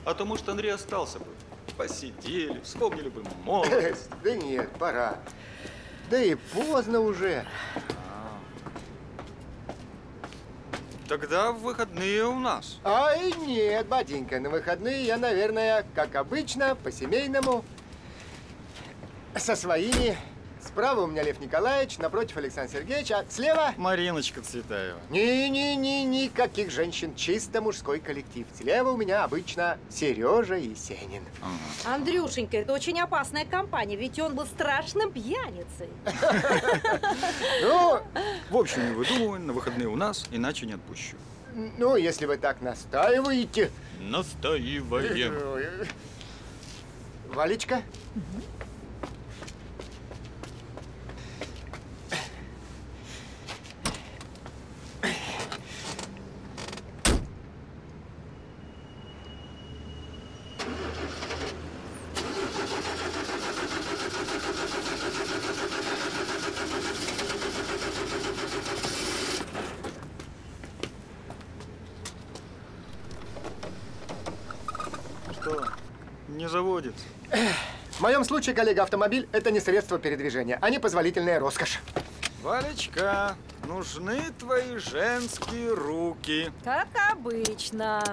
А то, может, Андрей остался бы. Посидели, вспомнили бы молодость. Да нет, пора. Да и поздно уже. Тогда в выходные у нас. Ай, нет, батенька, на выходные я, наверное, как обычно, по-семейному, со своими. Справа у меня Лев Николаевич, напротив Александр Сергеевич, а слева… Мариночка Цветаева. Никаких женщин, чисто мужской коллектив. Слева у меня обычно Сережа Есенин. Андрюшенька, это очень опасная компания, ведь он был страшным пьяницей. Ну, в общем, не выдумывай, на выходные у нас, иначе не отпущу. Ну, если вы так настаиваете. Настаиваем. Валечка? Не заводится. В моем случае, коллега, автомобиль – это не средство передвижения, а непозволительная роскошь. Валечка, нужны твои женские руки. Как обычно.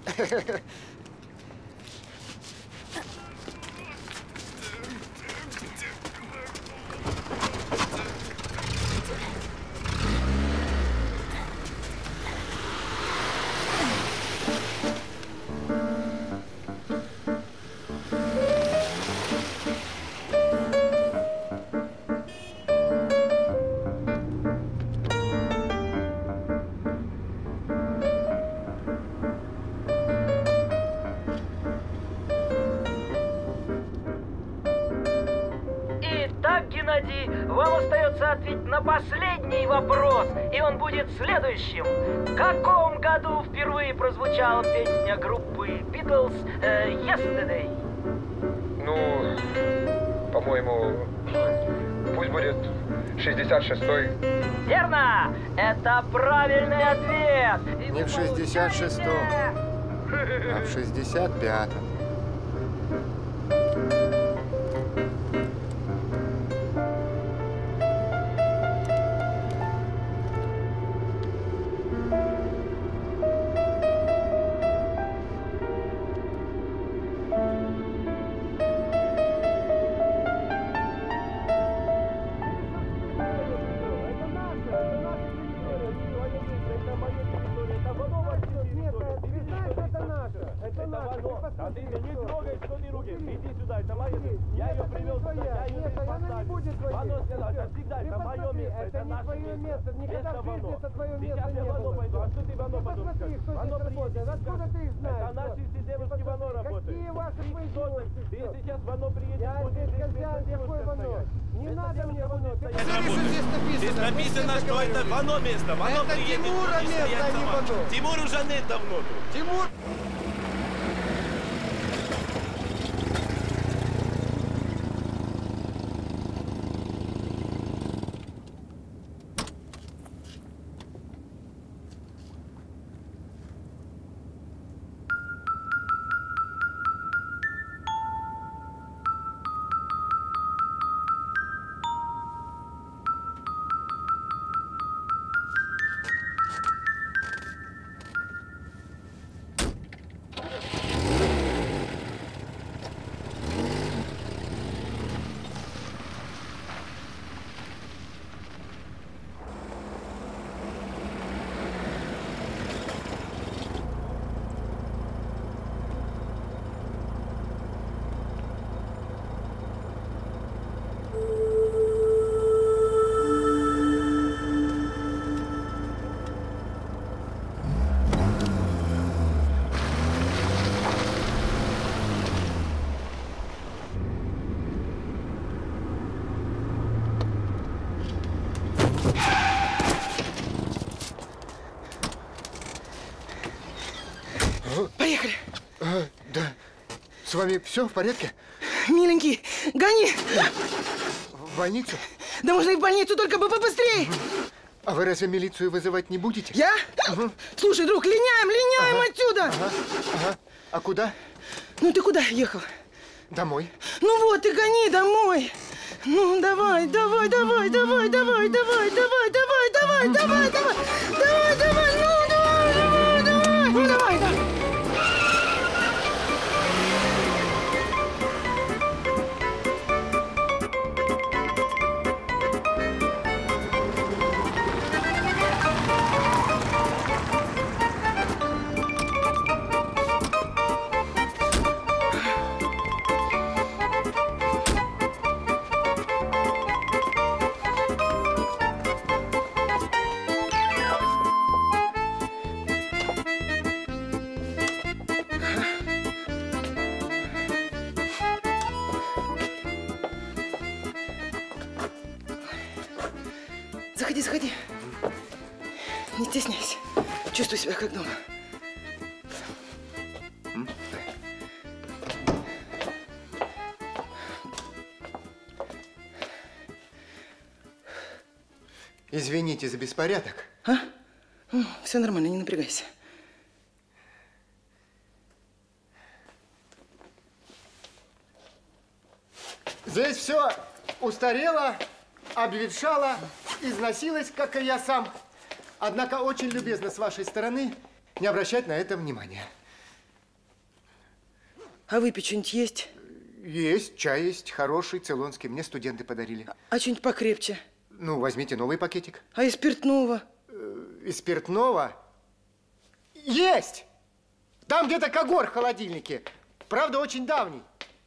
Вам остается ответить на последний вопрос, и он будет следующим. В каком году впервые прозвучала песня группы Beatles «Yesterday»? Ну, по-моему, пусть будет 66-й. Верно! Это правильный ответ! Не в 66-м, а в 65-м. Здесь написано, что это Вано место. Вано приедет. Тимура место, а не Вано. Тимур уже нет давно. Тимур! Поехали. Да. С вами все в порядке? Миленький, гони. В больницу? Да можно и в больницу, только бы побыстрее. А вы разве милицию вызывать не будете? Я? Слушай, друг, линяем отсюда. Ага. А куда? Ну ты куда ехал? Домой. Ну вот, ты гони домой. Ну давай, давай, давай, давай, давай, давай, давай, давай, давай, давай, давай, давай, давай, ну давай, давай, давай, ну давай, давай. Заходи, заходи. Не стесняйся. Чувствуй себя как дома. Извините за беспорядок. А? Все нормально, не напрягайся. Здесь все устарело, обветшало, износилось, как и я сам. Однако очень любезно с вашей стороны не обращать на это внимания. А выпить что-нибудь есть? Есть, чай есть, хороший, цейлонский. Мне студенты подарили. А что-нибудь покрепче? Ну, возьмите новый пакетик. А из спиртного? Из спиртного? Есть! Там где-то когор в холодильнике. Правда, очень давний.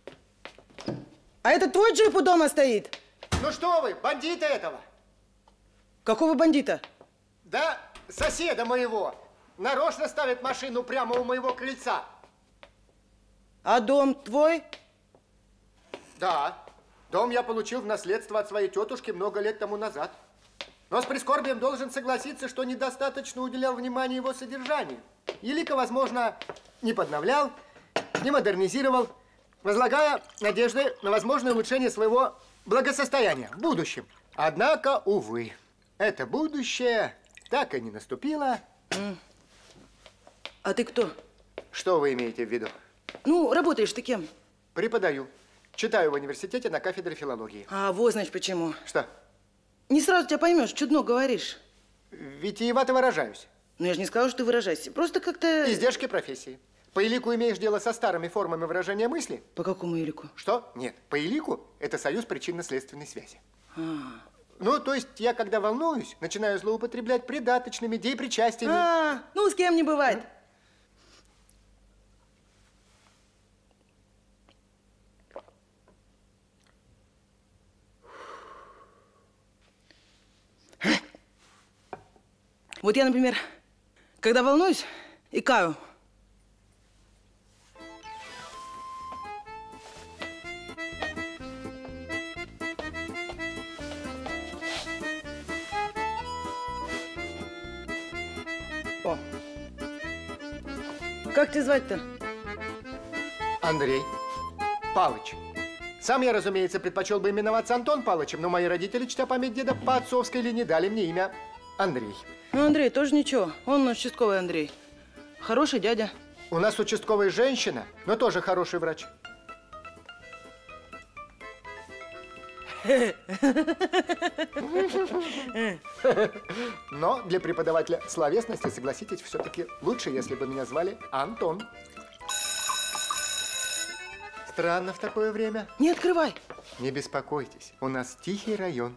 А это твой джип у дома стоит? Ну что вы, бандита этого? Какого бандита? Да, соседа моего. Нарочно ставит машину прямо у моего крыльца. А дом твой? Да. Дом я получил в наследство от своей тетушки много лет тому назад. Но с прискорбием должен согласиться, что недостаточно уделял внимания его содержанию. Илико, возможно, не подновлял, не модернизировал, возлагая надежды на возможное улучшение своего благосостояния в будущем. Однако, увы, это будущее так и не наступило. А ты кто? Что вы имеете в виду? Ну, работаешь ты кем? Преподаю. Читаю в университете на кафедре филологии. А вот, значит, почему. Что? Не сразу тебя поймешь, чудно говоришь. Витиевато выражаюсь. Ну, я же не сказала, что ты выражайся. Просто как-то… Издержки профессии. По элику имеешь дело со старыми формами выражения мысли? По какому элику? Что? Нет. По элику это союз причинно-следственной связи. Ну, то есть я, когда волнуюсь, начинаю злоупотреблять придаточными, деепричастиями. Ну, с кем не бывает. Вот я, например, когда волнуюсь, икаю. О. Как тебя звать-то? Андрей Палыч. Сам я, разумеется, предпочел бы именоваться Антон Палычем, но мои родители, чтя память деда по отцовской линии, дали мне имя Андрей. Ну, Андрей тоже ничего. Он участковый Андрей. Хороший дядя. У нас участковая женщина, но тоже хороший врач. Но для преподавателя словесности, согласитесь, все-таки лучше, если бы меня звали Антон. Странно в такое время. Не открывай. Не беспокойтесь, у нас тихий район.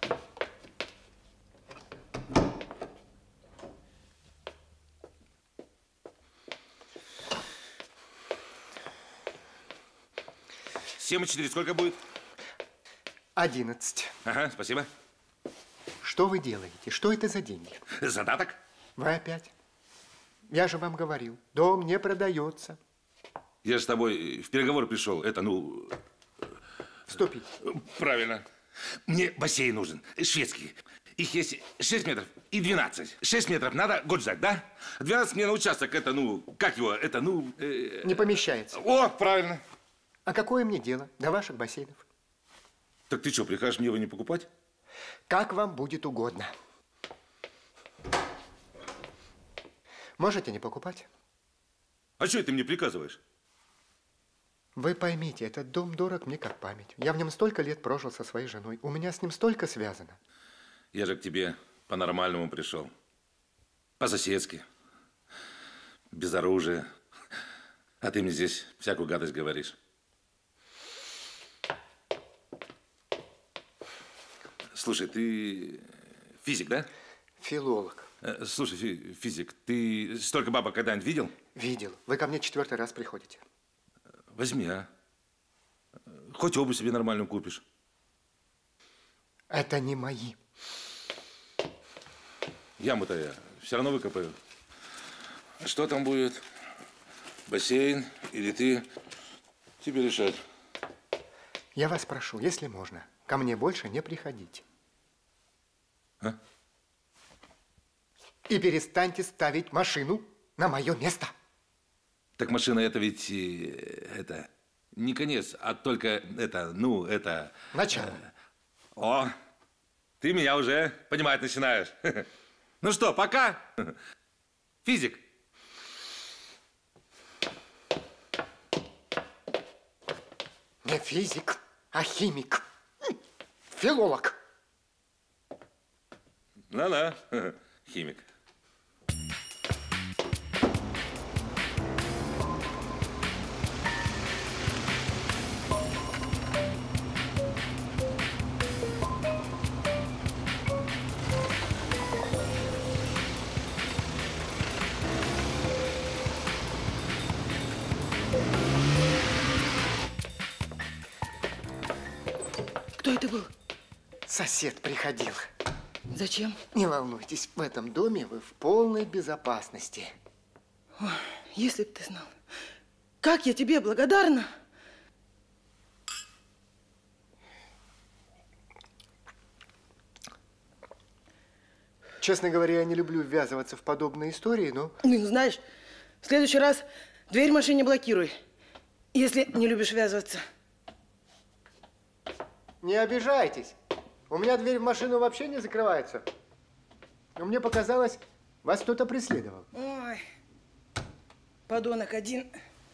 Семь и 4 сколько будет? 11. Ага, спасибо. Что вы делаете? Что это за деньги? Задаток? Вы опять? Я же вам говорил, дом не продается. Я же с тобой в переговоры пришел. Вступить. Правильно. Мне бассейн нужен, шведский. Их есть 6 метров и 12. 6 метров надо год ждать, да? 12 мне на участок, Не помещается. О, правильно. А какое мне дело до ваших бассейнов? Так ты что, прикажешь мне его не покупать? Как вам будет угодно. Можете не покупать. А что ты мне приказываешь? Вы поймите, этот дом дорог мне как память. Я в нем столько лет прожил со своей женой. У меня с ним столько связано. Я же к тебе по-нормальному пришел. По-соседски. Без оружия. А ты мне здесь всякую гадость говоришь. Слушай, ты физик, да? Филолог. Слушай, физик, ты столько бабок когда-нибудь видел? Видел. Вы ко мне 4-й раз приходите. Возьми, а. Хоть обувь себе нормальную купишь. Это не мои. Яму-то я все равно выкопаю. А что там будет? Бассейн или ты? Тебе решать. Я вас прошу, если можно, ко мне больше не приходите. А? И перестаньте ставить машину на мое место. Так машина это ведь, это, не конец, а только это, ну, это... Начало. О, ты меня уже понимать начинаешь. Ну что, пока. Физик. Не физик, а химик. Филолог. Да-да, химик. Кто это был? Сосед приходил. Зачем? Не волнуйтесь, в этом доме вы в полной безопасности. Ой, если б ты знал, как я тебе благодарна. Честно говоря, я не люблю ввязываться в подобные истории, но... Ну, знаешь, в следующий раз дверь в машине блокируй, если не любишь ввязываться. Не обижайтесь. У меня дверь в машину вообще не закрывается. Но мне показалось, вас кто-то преследовал. Ой, подонок один.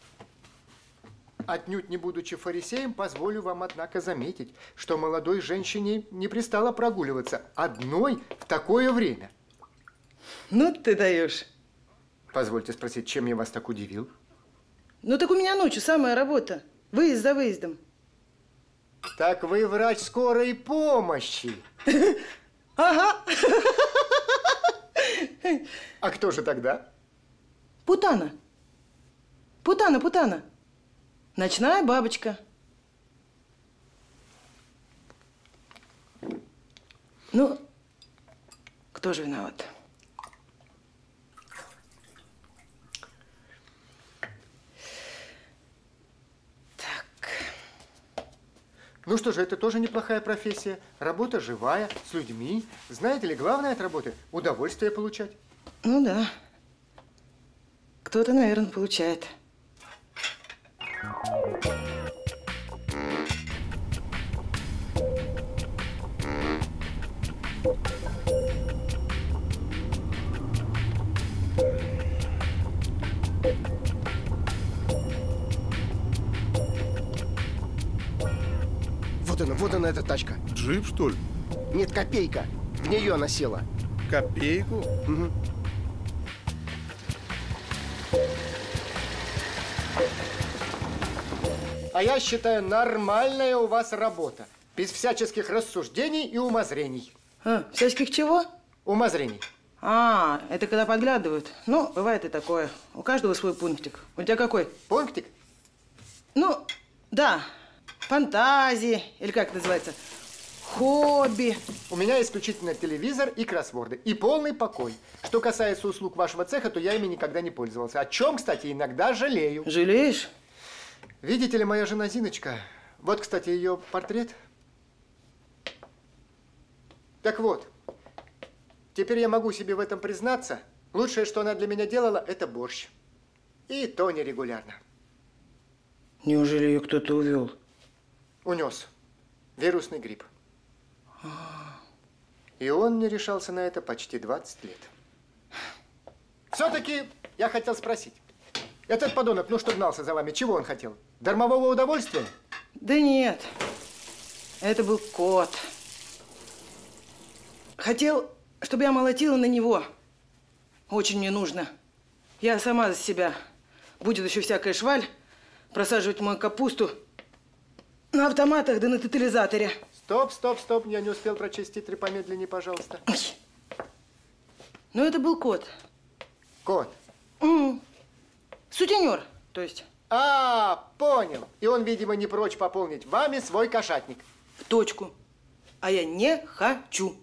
Отнюдь не будучи фарисеем, позволю вам, однако, заметить, что молодой женщине не пристало прогуливаться одной в такое время. Ну, ты даешь. Позвольте спросить, чем я вас так удивил? Ну, так у меня ночью самая работа. Выезд за выездом. Так вы врач скорой помощи. Ага. А кто же тогда? Путана. Путана. Ночная бабочка. Ну, кто же виноват? Ну что же, это тоже неплохая профессия. Работа живая, с людьми. Знаете ли, главное от работы – удовольствие получать. Ну да. Кто-то, наверное, получает. Вот она, эта тачка. Джип, что ли? Нет, копейка. В нее она села. Копейку? Угу. А я считаю, нормальная у вас работа. Без всяческих рассуждений и умозрений. А, всяческих чего? Умозрений. А, это когда подглядывают. Ну, бывает и такое. У каждого свой пунктик. У тебя какой? Пунктик? Ну, да. Фантазии, или как это называется, хобби. У меня исключительно телевизор и кроссворды. И полный покой. Что касается услуг вашего цеха, то я ими никогда не пользовался. О чем, кстати, иногда жалею. Жалеешь? Видите ли, моя жена Зиночка. Вот, кстати, ее портрет. Так вот, теперь я могу себе в этом признаться. Лучшее, что она для меня делала, это борщ. И то нерегулярно. Неужели ее кто-то увел? Унес. Вирусный грипп. И он не решался на это почти 20 лет. Все-таки я хотел спросить. Этот подонок, ну что гнался за вами, чего он хотел? Дармового удовольствия? Да нет, это был кот. Хотел, чтобы я молотила на него. Очень мне нужно. Я сама за себя. Будет еще всякая шваль просаживать мою капусту на автоматах да на тотализаторе. Стоп, стоп, стоп. Я не успел прочесть титры, помедленнее, пожалуйста. Ну, это был кот. Кот? Сутенер, то есть. А, понял. И он, видимо, не прочь пополнить вами свой кошатник. В точку. А я не хочу.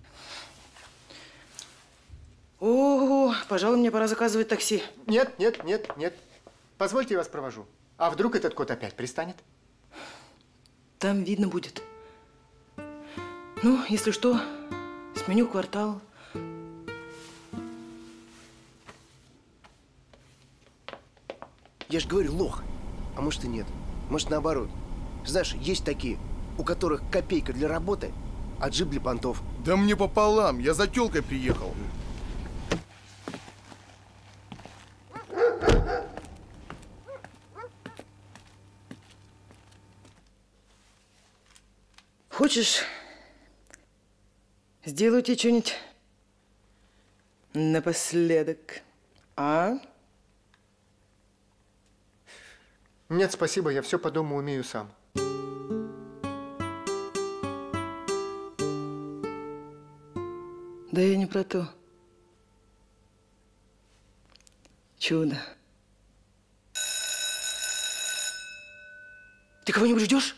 О, пожалуй, мне пора заказывать такси. Нет, нет, нет, нет. Позвольте, я вас провожу. А вдруг этот кот опять пристанет? Там видно будет. Ну, если что, сменю квартал. Я же говорю, лох. А может и нет. Может наоборот. Знаешь, есть такие, у которых копейка для работы, а джип для понтов. Да мне пополам, я за тёлкой приехал. Хочешь, сделаю тебе что-нибудь напоследок, а? Нет, спасибо, я все по дому умею сам. Да я не про то. Чудо. Ты кого-нибудь ждешь?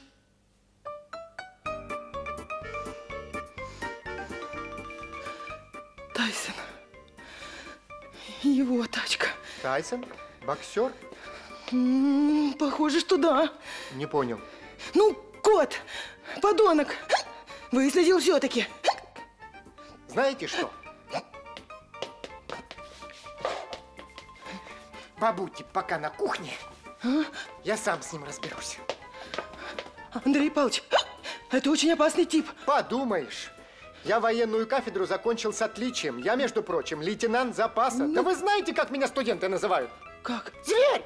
Тайсон. Его тачка. Тайсон? Боксер? Похоже, что да. Не понял. Ну, кот, подонок, выследил все-таки. Знаете что? Побудьте пока на кухне. Я сам с ним разберусь. Андрей Павлович, это очень опасный тип. Подумаешь. Я военную кафедру закончил с отличием. Я, между прочим, лейтенант запаса. Да вы знаете, как меня студенты называют? Как? Зверь!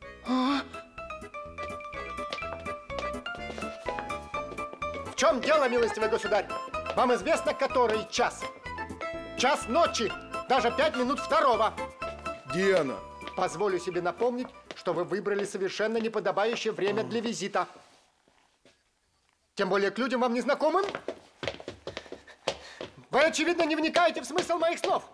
В чем дело, милостивый государь? Вам известно, который час? Час ночи, даже 5 минут второго. Где она? Позволю себе напомнить, что вы выбрали совершенно неподобающее время для визита. Тем более к людям вам незнакомым. Вы, очевидно, не вникаете в смысл моих слов.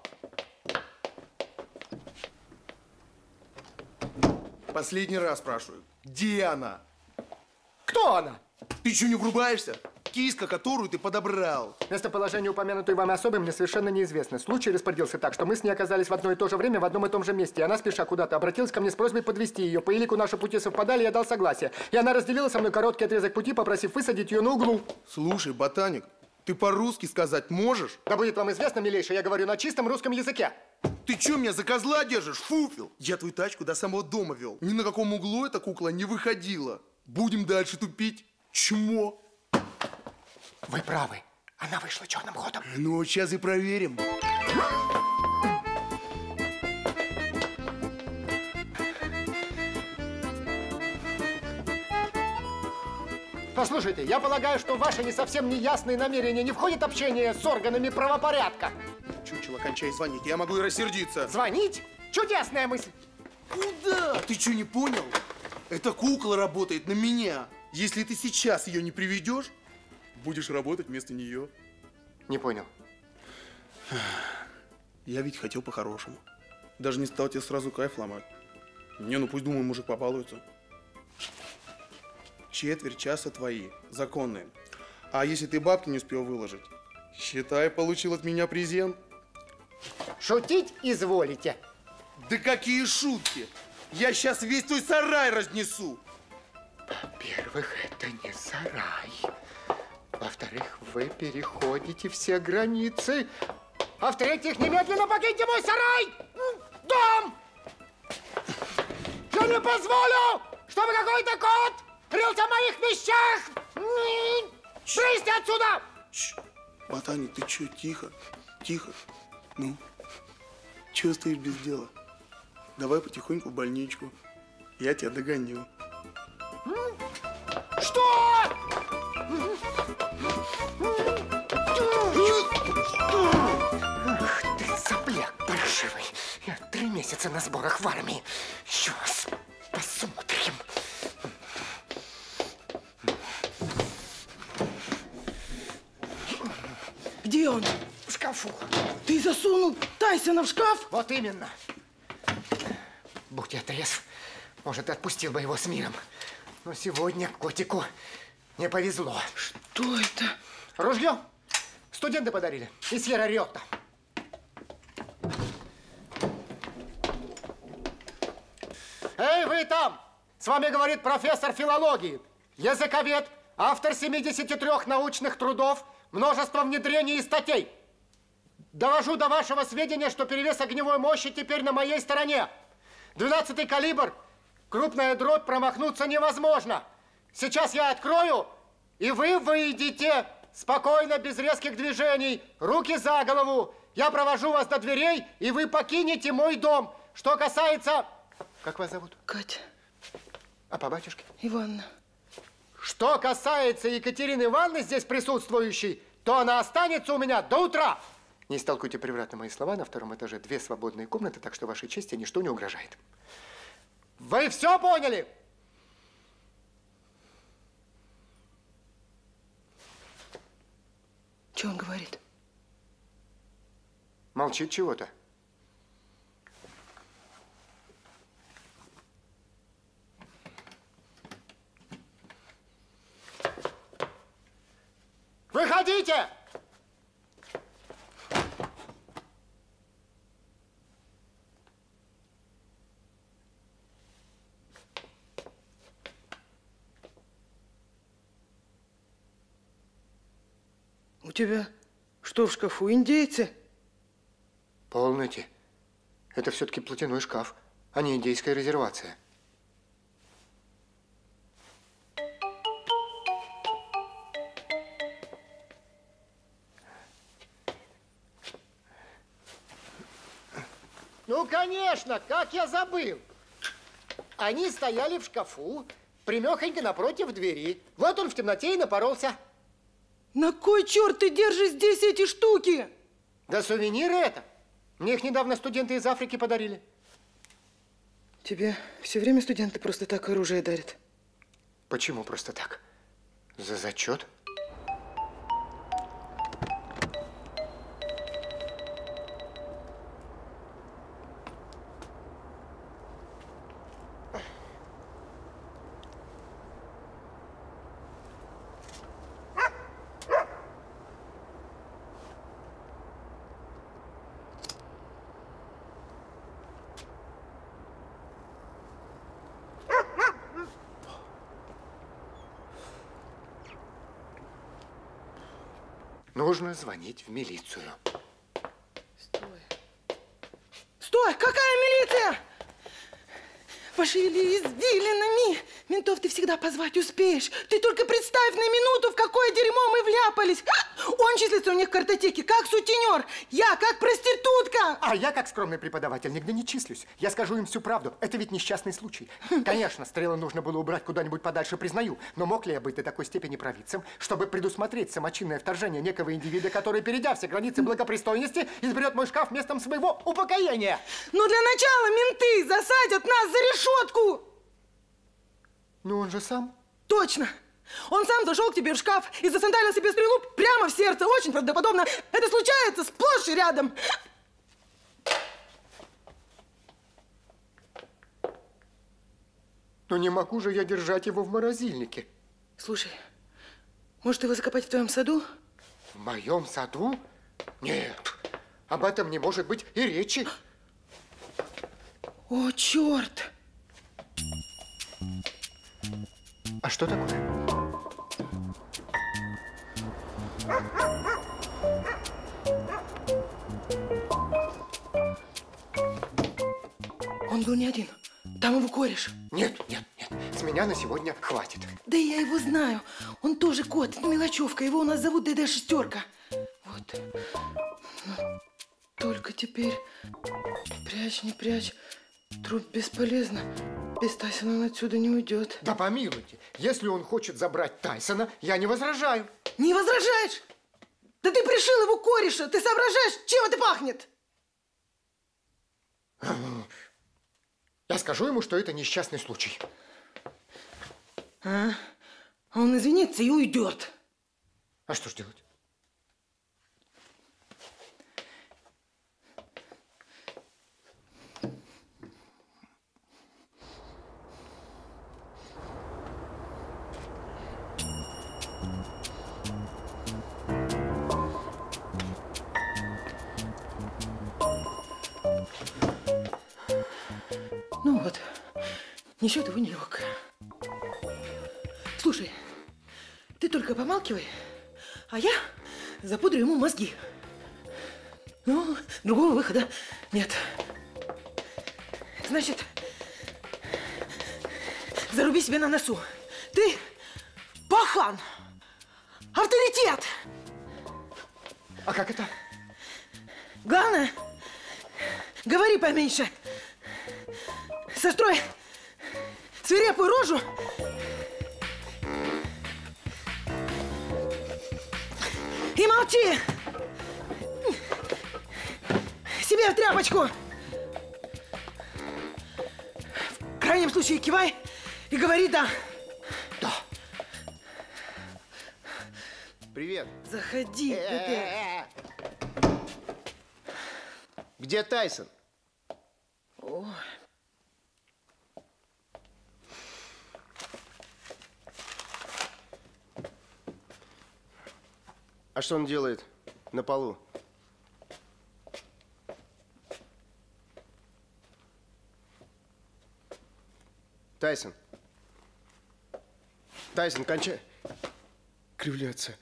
Последний раз спрашиваю. Где она? Кто она? Ты что, не врубаешься? Киска, которую ты подобрал. Местоположение упомянутой вами особы мне совершенно неизвестно. Случай распорядился так, что мы с ней оказались в одно и то же время в одном и том же месте. И она, спеша куда-то, обратилась ко мне с просьбой подвезти ее. По элику наши пути совпадали, я дал согласие. И она разделила со мной короткий отрезок пути, попросив высадить ее на углу. Слушай, ботаник, ты по-русски сказать можешь? Да будет вам известно, милейший, я говорю на чистом русском языке. Ты что, меня за козла держишь, фуфел? Я твою тачку до самого дома вел. Ни на каком углу эта кукла не выходила. Будем дальше тупить. Чмо. Вы правы. Она вышла черным ходом. Ну, сейчас и проверим. Послушайте, я полагаю, что в ваши не совсем неясные намерения не входит общение с органами правопорядка. Чучело, кончай звонить. Я могу и рассердиться. Звонить? Чудесная мысль. Куда? Ты что, не понял? Эта кукла работает на меня. Если ты сейчас ее не приведешь, будешь работать вместо нее. Не понял. Я ведь хотел по-хорошему. Даже не стал тебе сразу кайф ломать. Не, ну пусть, думаю, мужик побалуется. Четверть часа твои, законные. А если ты бабки не успел выложить, считай, получил от меня презент. Шутить изволите. Да какие шутки! Я сейчас весь твой сарай разнесу. Во-первых, это не сарай. Во-вторых, вы переходите все границы. А в-третьих, немедленно покиньте мой сарай! Дом! Я не позволю, чтобы какой-то кот рылся в моих вещах! Брысь отсюда! Ботаник, ты что, тихо, тихо. Ну, чего стоишь без дела? давай потихоньку в больничку. Я тебя догоню. Что? Ах ты, сопляк паршивый. Я 3 месяца на сборах в армии. Сейчас посмотрим. Где он? В шкафу. Ты засунул Тайсона в шкаф? Вот именно. Будь я трезв, может, отпустил бы его с миром. Но сегодня котику не повезло. Что это? Ружье. Студенты подарили. Из Сьерра-Риотта. Эй, вы там! С вами говорит профессор филологии, языковед, автор 73 научных трудов, множество внедрений и статей. Довожу до вашего сведения, что перевес огневой мощи теперь на моей стороне. 12-й калибр, крупная дробь, промахнуться невозможно. Сейчас я открою, и вы выйдете спокойно, без резких движений, руки за голову. Я провожу вас до дверей, и вы покинете мой дом. Что касается... Как вас зовут? Катя. А по батюшке? Иванна. Что касается Екатерины Ивановны, здесь присутствующей, то она останется у меня до утра. Не истолкуйте превратно мои слова. На 2-м этаже 2 свободные комнаты, так что вашей чести ничто не угрожает. Вы все поняли? Что он говорит? Молчит чего-то. Выходите! У тебя что в шкафу, индейцы? Полноте. Это все-таки платяной шкаф, а не индейская резервация. Ну, конечно, как я забыл. Они стояли в шкафу, примехонько напротив двери. Вот он в темноте и напоролся. На кой черт ты держишь здесь эти штуки? Да сувениры это. Мне их недавно студенты из Африки подарили. Тебе все время студенты просто так оружие дарят? Почему просто так? За зачет? Нужно звонить в милицию. Стой. Стой! Какая милиция? Пошевели извилинами. Ментов ты всегда позвать успеешь. Ты только представь на минуту, в какое дерьмо мы вляпались. Он числится у них в картотеке, как сутенер. Я как проститутка. А я как скромный преподаватель нигде не числюсь. Я скажу им всю правду. Это ведь несчастный случай. Конечно, стрелы нужно было убрать куда-нибудь подальше, признаю. Но мог ли я быть до такой степени провидцем, чтобы предусмотреть самочинное вторжение некого индивида, который, перейдя все границы благопристойности, изберет мой шкаф местом своего упокоения? Ну, для начала менты засадят нас за решетку. Ну, он же сам. Точно. Он сам зашел к тебе в шкаф и засандалил себе стрелу прямо в сердце. Очень правдоподобно. Это случается сплошь и рядом. Но не могу же я держать его в морозильнике. Слушай, может, его закопать в твоем саду? В моем саду? Нет, об этом не может быть и речи. О, черт! А что такое? Он был не один. Там его кореш. Нет, нет, нет. С меня на сегодня хватит. Да я его знаю. Он тоже кот, мелочевка. Его у нас зовут ДД-6. Вот. Но только теперь прячь, не прячь. Труп бесполезно. Без Тайсона он отсюда не уйдет. Да помилуйте, если он хочет забрать Тайсона, я не возражаю. Не возражаешь? Да ты пришил его кореша! Ты соображаешь, чем это пахнет? Я скажу ему, что это несчастный случай. А? Он извинится и уйдет. А что ж делать? Ну вот, несет его нелегко. Слушай, ты только помалкивай, а я запудрю ему мозги. Ну, другого выхода нет. Значит, заруби себе на носу. Ты пахан, авторитет. А как это? Главное, говори поменьше. Сострой свирепую рожу и молчи. Себе в тряпочку. В крайнем случае кивай и говори «да». Да. Привет. Заходи, Дудя. Где Тайсон? Ой. А что он делает на полу? Тайсон. Тайсон, кончай. Кривляться.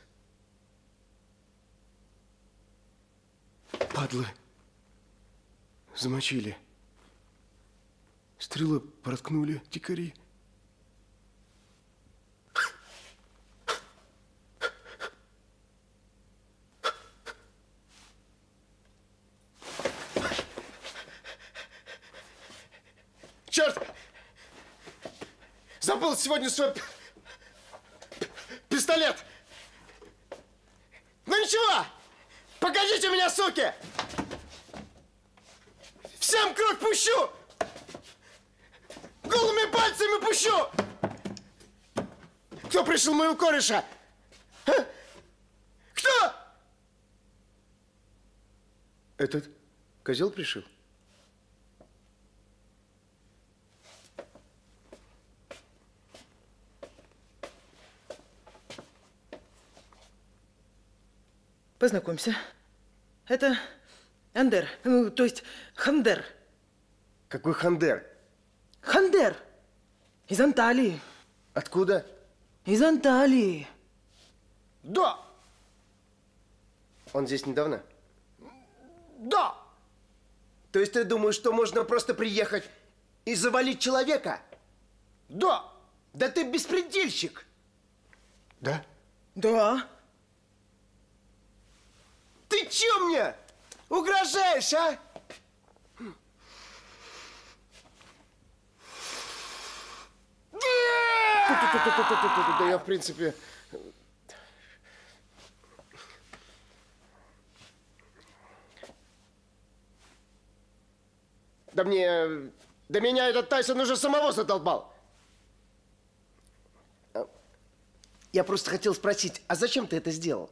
Падлы. Замочили. Стрелы проткнули дикари. Черт! Забыл сегодня свой пистолет! Ну ничего! Погодите меня, суки! Всем кровь пущу! Голыми пальцами пущу! Кто пришил моего кореша? А? Кто? Этот козел пришил? Познакомься. Это Андер, ну, то есть Хандер. Какой Хандер? Хандер! Из Анталии. Откуда? Из Анталии. Да! Он здесь недавно? Да! То есть ты думаешь, что можно просто приехать и завалить человека? Да! Да ты беспредельщик! Да? Да. Ты чё мне угрожаешь, а? Да я, в принципе... Да мне... Да меня этот Тайсон уже самого задолбал. Я просто хотел спросить, а зачем ты это сделал?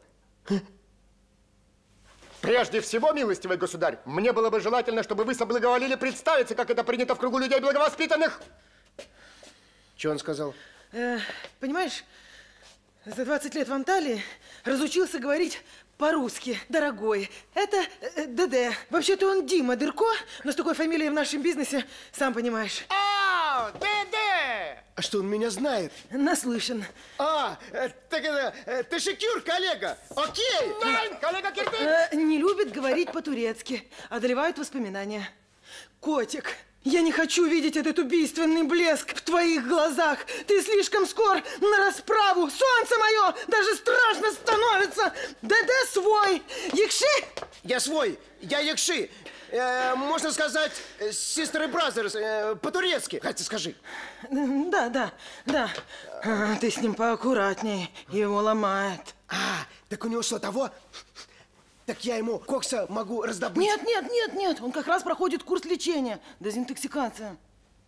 Прежде всего, милостивый государь, мне было бы желательно, чтобы вы соблаговолили представиться, как это принято в кругу людей благовоспитанных. Что он сказал? Понимаешь, за 20 лет в Анталии разучился говорить по-русски, дорогой. Это ДД. Вообще-то он Дима Дырко, но с такой фамилией в нашем бизнесе, сам понимаешь. А, ДД! А что, он меня знает? Наслышан. А, так это, ты шикюр, коллега. Окей. Nein, коллега Киртык! Не любит говорить по-турецки. Одолевают воспоминания. Котик, я не хочу видеть этот убийственный блеск в твоих глазах. Ты слишком скор на расправу. Солнце мое, даже страшно становится. ДД свой. Якши? Я свой, я якши. можно сказать, Sister и Brothers, по-турецки. Катя, скажи. Да. Ты с ним поаккуратней, его ломает. Так у него что, того? Так я ему кокса могу раздобыть? Нет, он как раз проходит курс лечения, дезинтоксикация.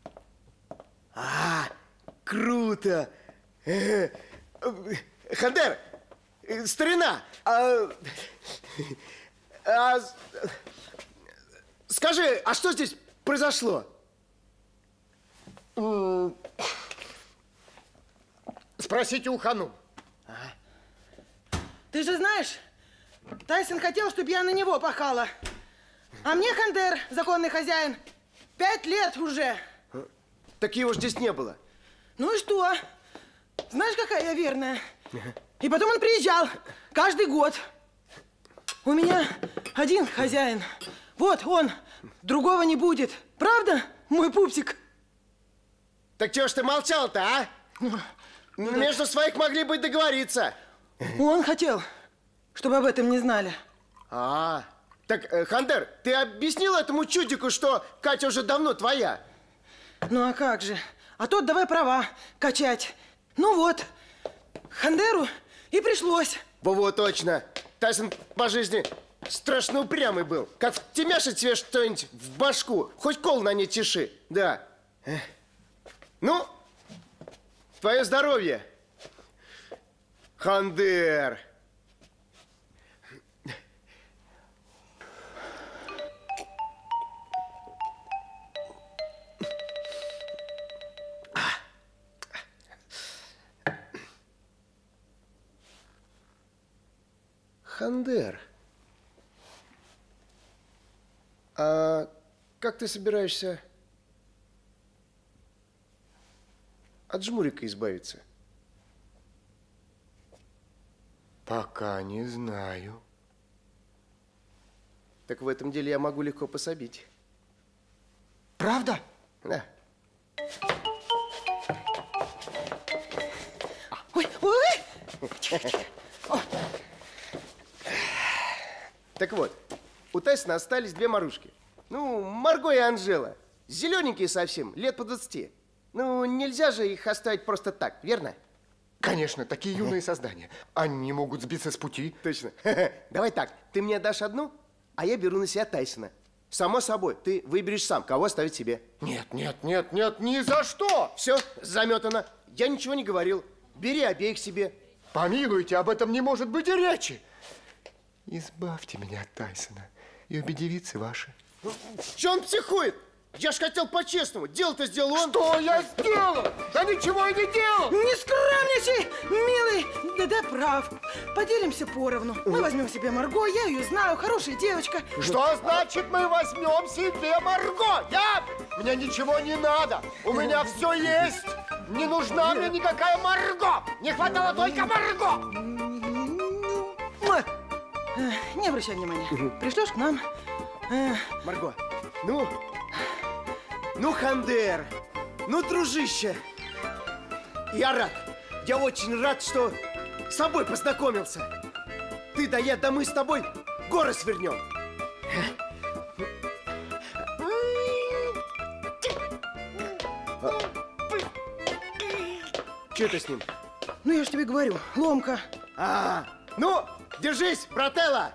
Круто. Хандер, старина, скажи, а что здесь произошло? Спросите у Ханум. Ты же знаешь, Тайсон хотел, чтобы я на него пахала. А мне Хандер, законный хозяин, 5 лет уже. Так его ж здесь не было. Ну и что? Знаешь, какая я верная? И потом он приезжал каждый год. У меня один хозяин. Вот он, другого не будет. Правда, мой пупсик? Так чего ж ты молчал-то, а? Между своих могли бы договориться. Он хотел, чтобы об этом не знали. Так, Хандер, ты объяснил этому чудику, что Катя уже давно твоя? Ну а как же? А тот давай права качать. Ну вот, Хандеру и пришлось. Во, точно. Тайсон по жизни страшно упрямый был. Как втемяшит себе что-нибудь в башку, хоть кол на ней тиши. Да. Ну, твое здоровье, Хандер. Хандер, а как ты собираешься от жмурика избавиться? Пока не знаю. Так в этом деле я могу легко пособить. Правда? Да. Ой! Так вот, у Тайсона остались 2 Марушки. Ну, Марго и Анжела. Зелененькие совсем, лет по 20. Ну, нельзя же их оставить просто так, верно? Конечно, такие юные создания. Они могут сбиться с пути. Точно. Давай так, ты мне дашь одну, а я беру на себя Тайсона. Само собой, ты выберешь сам, кого оставить себе. Нет, ни за что! Все, заметано. Я ничего не говорил. Бери обеих себе. Помилуйте, об этом не может быть и речи. Избавьте меня от Тайсона и обе девицы ваши. Че он психует? Я ж хотел по-честному. Дело-то сделал он. Что я сделал? Да ничего я не делал! Не скромничай, милый! Да прав. Поделимся поровну. Мы возьмем себе Марго, я ее знаю, хорошая девочка. Что значит мы возьмем себе Марго? Мне ничего не надо. У меня все есть. Не нужна мне никакая Марго. Не хватало только Марго. Не обращай внимания. Пришлешь к нам. Марго, ну, Хандер, ну, дружище. Я рад. Я очень рад, что с тобой познакомился. Ты да я, да мы с тобой горы свернем. Что это с ним? Ну, я ж тебе говорю, ломка. Ну, держись, брателла.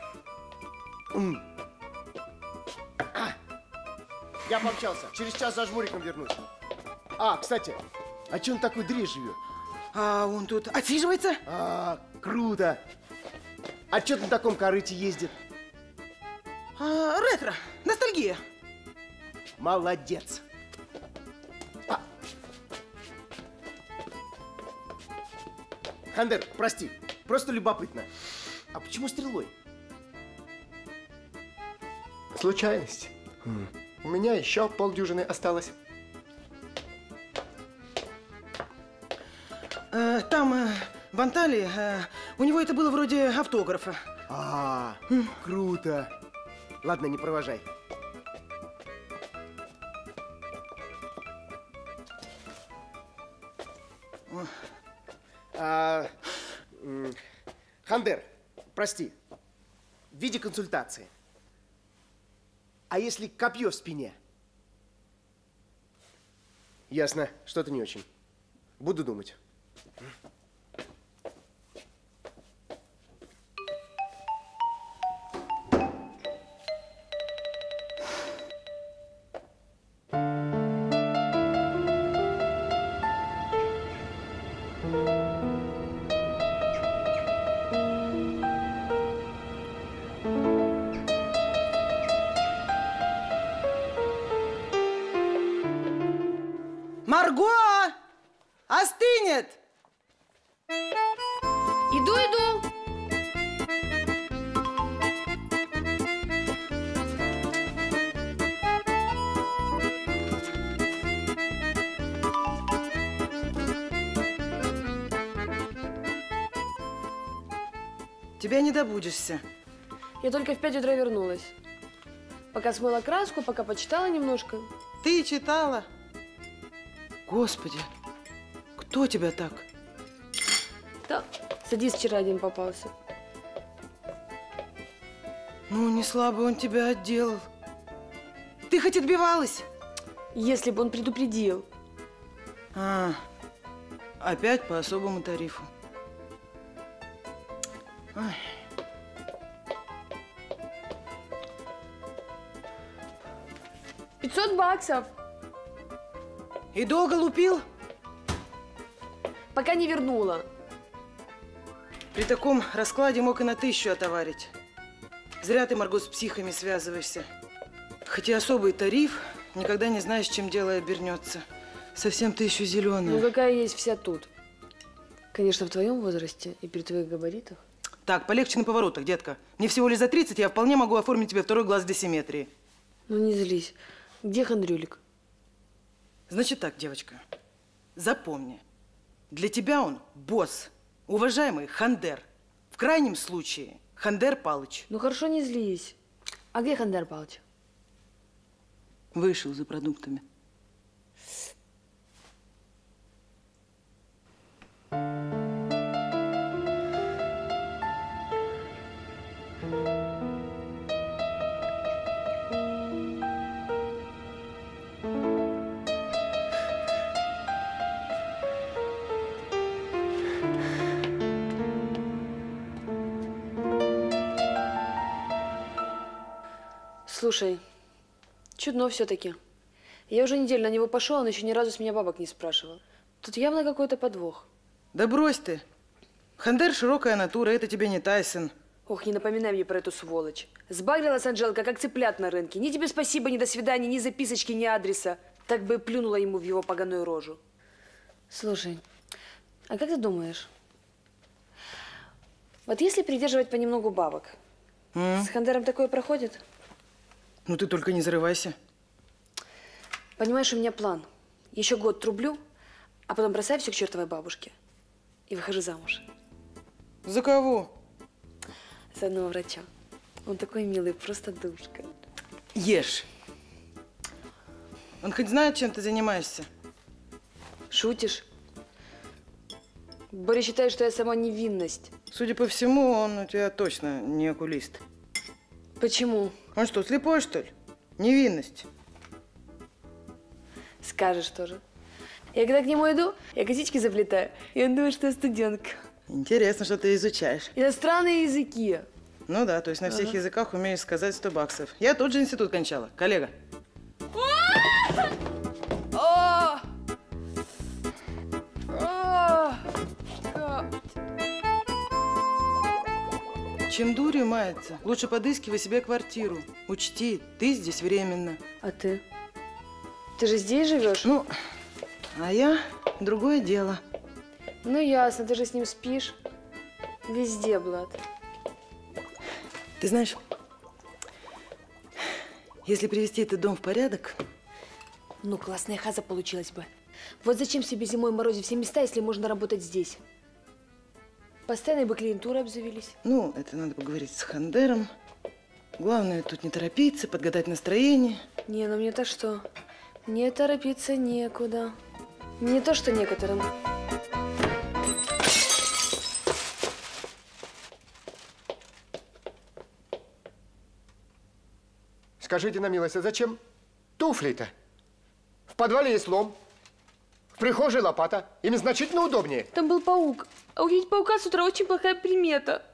Я помчался. Через час за жмуриком вернусь. Кстати, а че он такой дрей живет? Он тут отсиживается? Круто. А че на таком корыте ездит? Ретро, ностальгия. Молодец. Хандер, прости, просто любопытно. А почему стрелой? Случайность. У меня еще полдюжины осталось. Там, в Анталии, у него это было вроде автографа. Круто. Ладно, не провожай. Хандер, прости, в виде консультации. А если копье в спине? Ясно, что-то не очень. Буду думать. Марго! Остынет! Иду. Тебя не добудешься. Я только в 5 утра вернулась. Пока смыла краску, пока почитала немножко. Ты читала? Господи, кто тебя так? Да, садись, вчера один попался. Ну, не слабо он тебя отделал. Ты хоть отбивалась? Если бы он предупредил. Опять по особому тарифу. Ой. $500. И долго лупил? Пока не вернула. При таком раскладе мог и на 1000 отоварить. Зря ты, Марго, с психами связываешься. Хотя особый тариф, никогда не знаешь, чем дело обернется. Совсем ты еще зеленая. Ну, какая есть вся тут. Конечно, в твоем возрасте и при твоих габаритах. Так, полегче на поворотах, детка. Мне всего лишь за 30, я вполне могу оформить тебе второй глаз для симметрии. Ну, не злись. Где Хандрюлик? Значит так, девочка, запомни. Для тебя он босс, уважаемый Хандер. В крайнем случае Хандер Палыч. Ну, хорошо, не злись. А где Хандер Палыч? Вышел за продуктами. Слушай, чудно все-таки. Я уже неделю на него пошел, он еще ни разу с меня бабок не спрашивал. Тут явно какой-то подвох. Да брось ты. Хандер широкая натура, это тебе не Тайсон. Ох, не напоминай мне про эту сволочь. Сбагрилась Анжелка, как цыплят на рынке. Ни тебе спасибо, ни до свидания, ни записочки, ни адреса. Так бы и плюнула ему в его поганую рожу. Слушай, а как ты думаешь? Вот если придерживать понемногу бабок, с Хандером такое проходит? Ну ты только не зарывайся. Понимаешь, у меня план. Еще год трублю, а потом бросаю все к чертовой бабушке и выхожу замуж. За кого? За одного врача. Он такой милый, просто душка. Ешь. Он хоть знает, чем ты занимаешься? Шутишь? Боря считает, что я сама невинность. Судя по всему, он у тебя точно не окулист. Почему? Он что, слепой, что ли? Невинность. Скажешь тоже. Я когда к нему иду, я косички заплетаю, и он думает, что я студентка. Интересно, что ты изучаешь. Иностранные языки. Ну да, то есть на всех языках умеешь сказать $100. Я тот же институт кончала, коллега. Чем дурью мается, лучше подыскивай себе квартиру. Учти, ты здесь временно. А ты? Ты же здесь живешь? Ну, а я другое дело. Ну ясно, ты же с ним спишь. Везде, Влад. Ты знаешь, если привести этот дом в порядок… Ну, классная хаза получилась бы. Вот зачем себе зимой морозить все места, если можно работать здесь? Постоянной бы клиентурой обзавелись. Ну, это надо поговорить с Хандером. Главное, тут не торопиться, подгадать настроение. Не, ну мне-то что? Мне торопиться некуда. Не то, что некоторым. Скажите на милость, а зачем туфли-то? В подвале есть лом, в прихожей лопата. Им значительно удобнее. Там был паук. А увидеть паука с утра очень плохая примета.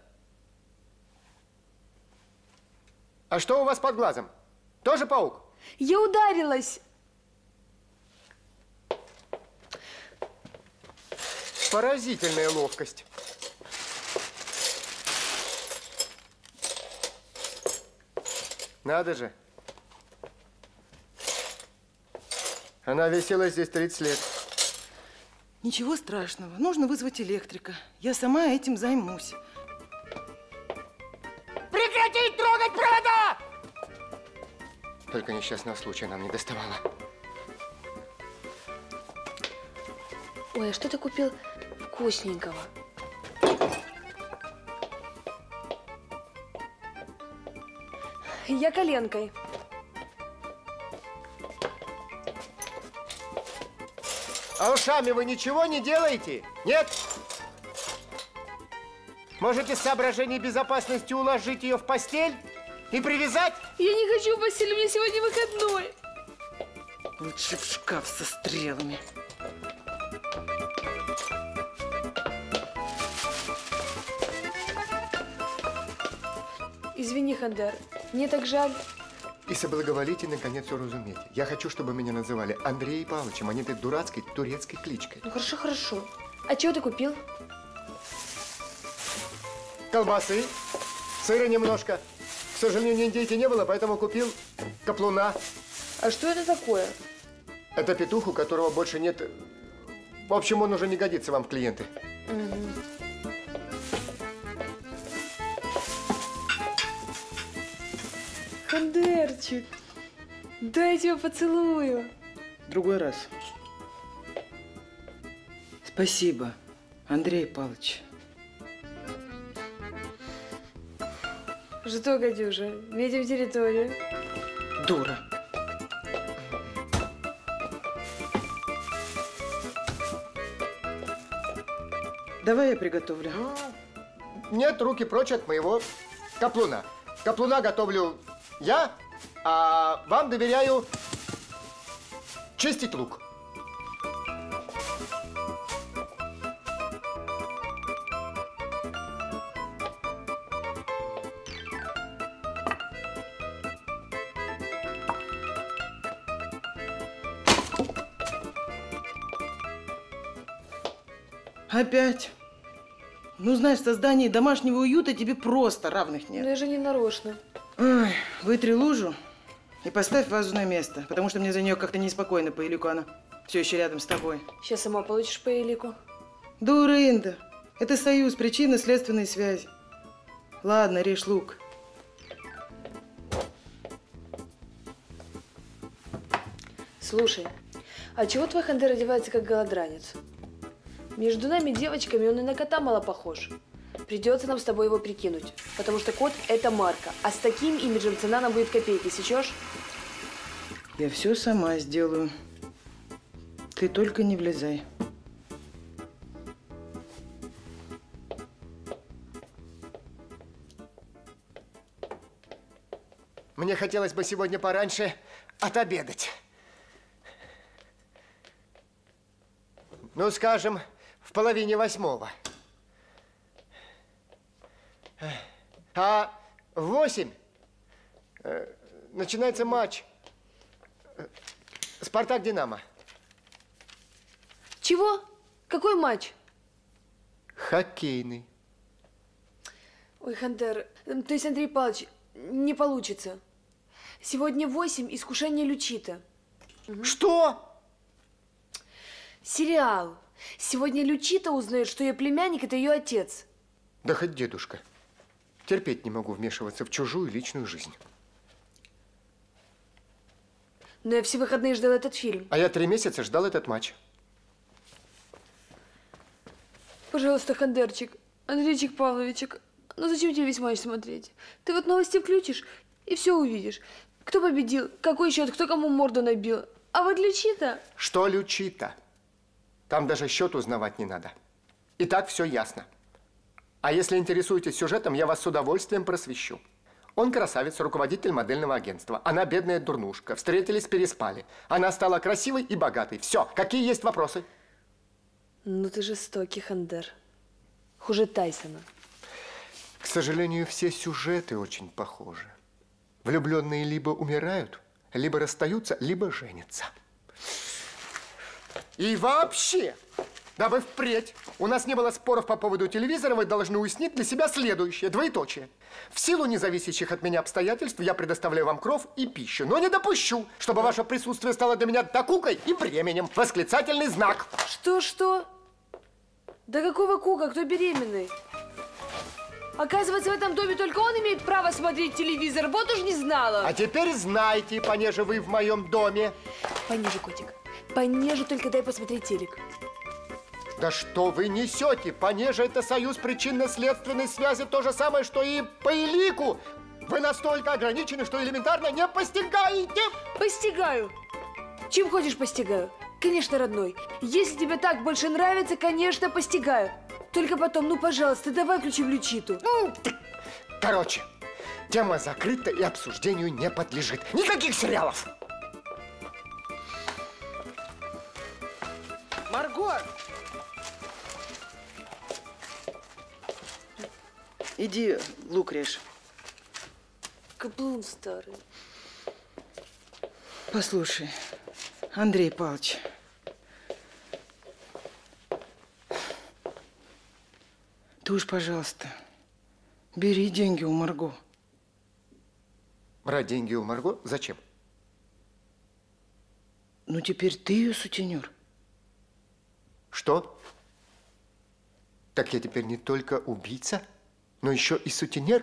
А что у вас под глазом? Тоже паук? Я ударилась. Поразительная ловкость. Надо же. Она висела здесь 30 лет. Ничего страшного. Нужно вызвать электрика. Я сама этим займусь. Прекратить трогать провода! Только несчастного случая нам не доставало. Ой, а что ты купил вкусненького? Я коленкой. А ушами вы ничего не делаете? Нет? Может, из соображений безопасности уложить ее в постель и привязать? Я не хочу в постель, у меня сегодня выходной. Лучше в шкаф со стрелами. Извини, Хандер, мне так жаль. И соблаговолите, наконец, уразуметь. Я хочу, чтобы меня называли Андреем Павловичем, а не этой дурацкой турецкой кличкой. Ну, хорошо, хорошо. А чего ты купил? Колбасы, сыра немножко. К сожалению, индейки не было, поэтому купил каплуна. А что это такое? Это петух, у которого больше нет... В общем, он уже не годится вам в клиенты. Хандерчик, дай я тебя поцелую. Другой раз. Спасибо, Андрей Павлович. Что, Катюша, метим территорию? Дура. Давай я приготовлю. Нет, руки прочь от моего каплуна. Каплуна готовлю я, а вам доверяю чистить лук. Опять? Ну, знаешь, в создании домашнего уюта тебе просто равных нет. Но я же не нарочно. Ой, вытри лужу и поставь вазу на место, потому что мне за нее как-то неспокойно по элику она все еще рядом с тобой. Сейчас сама получишь по элику. Дурында, это союз причинно-следственной связи. Ладно, режь лук. Слушай, а чего твой Хандер одевается как голодранец? Между нами, девочками, он и на кота мало похож. Придется нам с тобой его прикинуть, потому что кот – это марка, а с таким имиджем цена нам будет копейки, сечешь? Я все сама сделаю. Ты только не влезай. Мне хотелось бы сегодня пораньше отобедать. Ну, скажем, в 7:30. А в 8 начинается матч «Спартак-Динамо». Чего? Какой матч? Хоккейный. Ой, Хандер, то есть, Андрей Павлович, не получится. Сегодня в 8 «Искушение Лючита». Что? Сериал. Сегодня Лючита узнает, что ее племянник – это ее отец. Да хоть дедушка. Терпеть не могу вмешиваться в чужую личную жизнь. Но я все выходные ждала этот фильм. А я 3 месяца ждал этот матч. Пожалуйста, Хандерчик, Андрейчик Павловичек, ну зачем тебе весь матч смотреть? Ты вот новости включишь и все увидишь. Кто победил, какой счет, кто кому морду набил. А вот Лючита… Что Лючита? Там даже счет узнавать не надо. И так все ясно. А если интересуетесь сюжетом, я вас с удовольствием просвещу. Он красавец, руководитель модельного агентства. Она бедная дурнушка. Встретились, переспали. Она стала красивой и богатой. Все. Какие есть вопросы? Ну ты жестокий, Хандер. Хуже Тайсона. К сожалению, все сюжеты очень похожи. Влюбленные либо умирают, либо расстаются, либо женятся. И вообще, дабы впредь у нас не было споров по поводу телевизора, вы должны уяснить для себя следующее, двоеточие. В силу независящих от меня обстоятельств я предоставляю вам кров и пищу, но не допущу, чтобы ваше присутствие стало для меня докукой и бременем. Восклицательный знак. Что? Да какого кука? Кто беременный? Оказывается, в этом доме только он имеет право смотреть телевизор. Вот уж не знала. А теперь знайте, понеже вы в моем доме. Пониже, котик. Пониже, только дай посмотреть телек. Да что вы несете? Понеже это союз причинно-следственной связи, то же самое, что и по элику. Вы настолько ограничены, что элементарно не постигаете. Постигаю. Чем хочешь, постигаю. Конечно, родной. Если тебе так больше нравится, конечно, постигаю. Только потом, ну, пожалуйста, давай включим Лючиту. Короче, тема закрыта и обсуждению не подлежит. Никаких сериалов. Марго! Иди лук режь. Каблун старый. Послушай, Андрей Павлович. Ты уж, пожалуйста, бери деньги у Марго. Брать деньги у Марго? Зачем? Ну, теперь ты ее сутенер. Что? Так я теперь не только убийца, но еще и сутенер?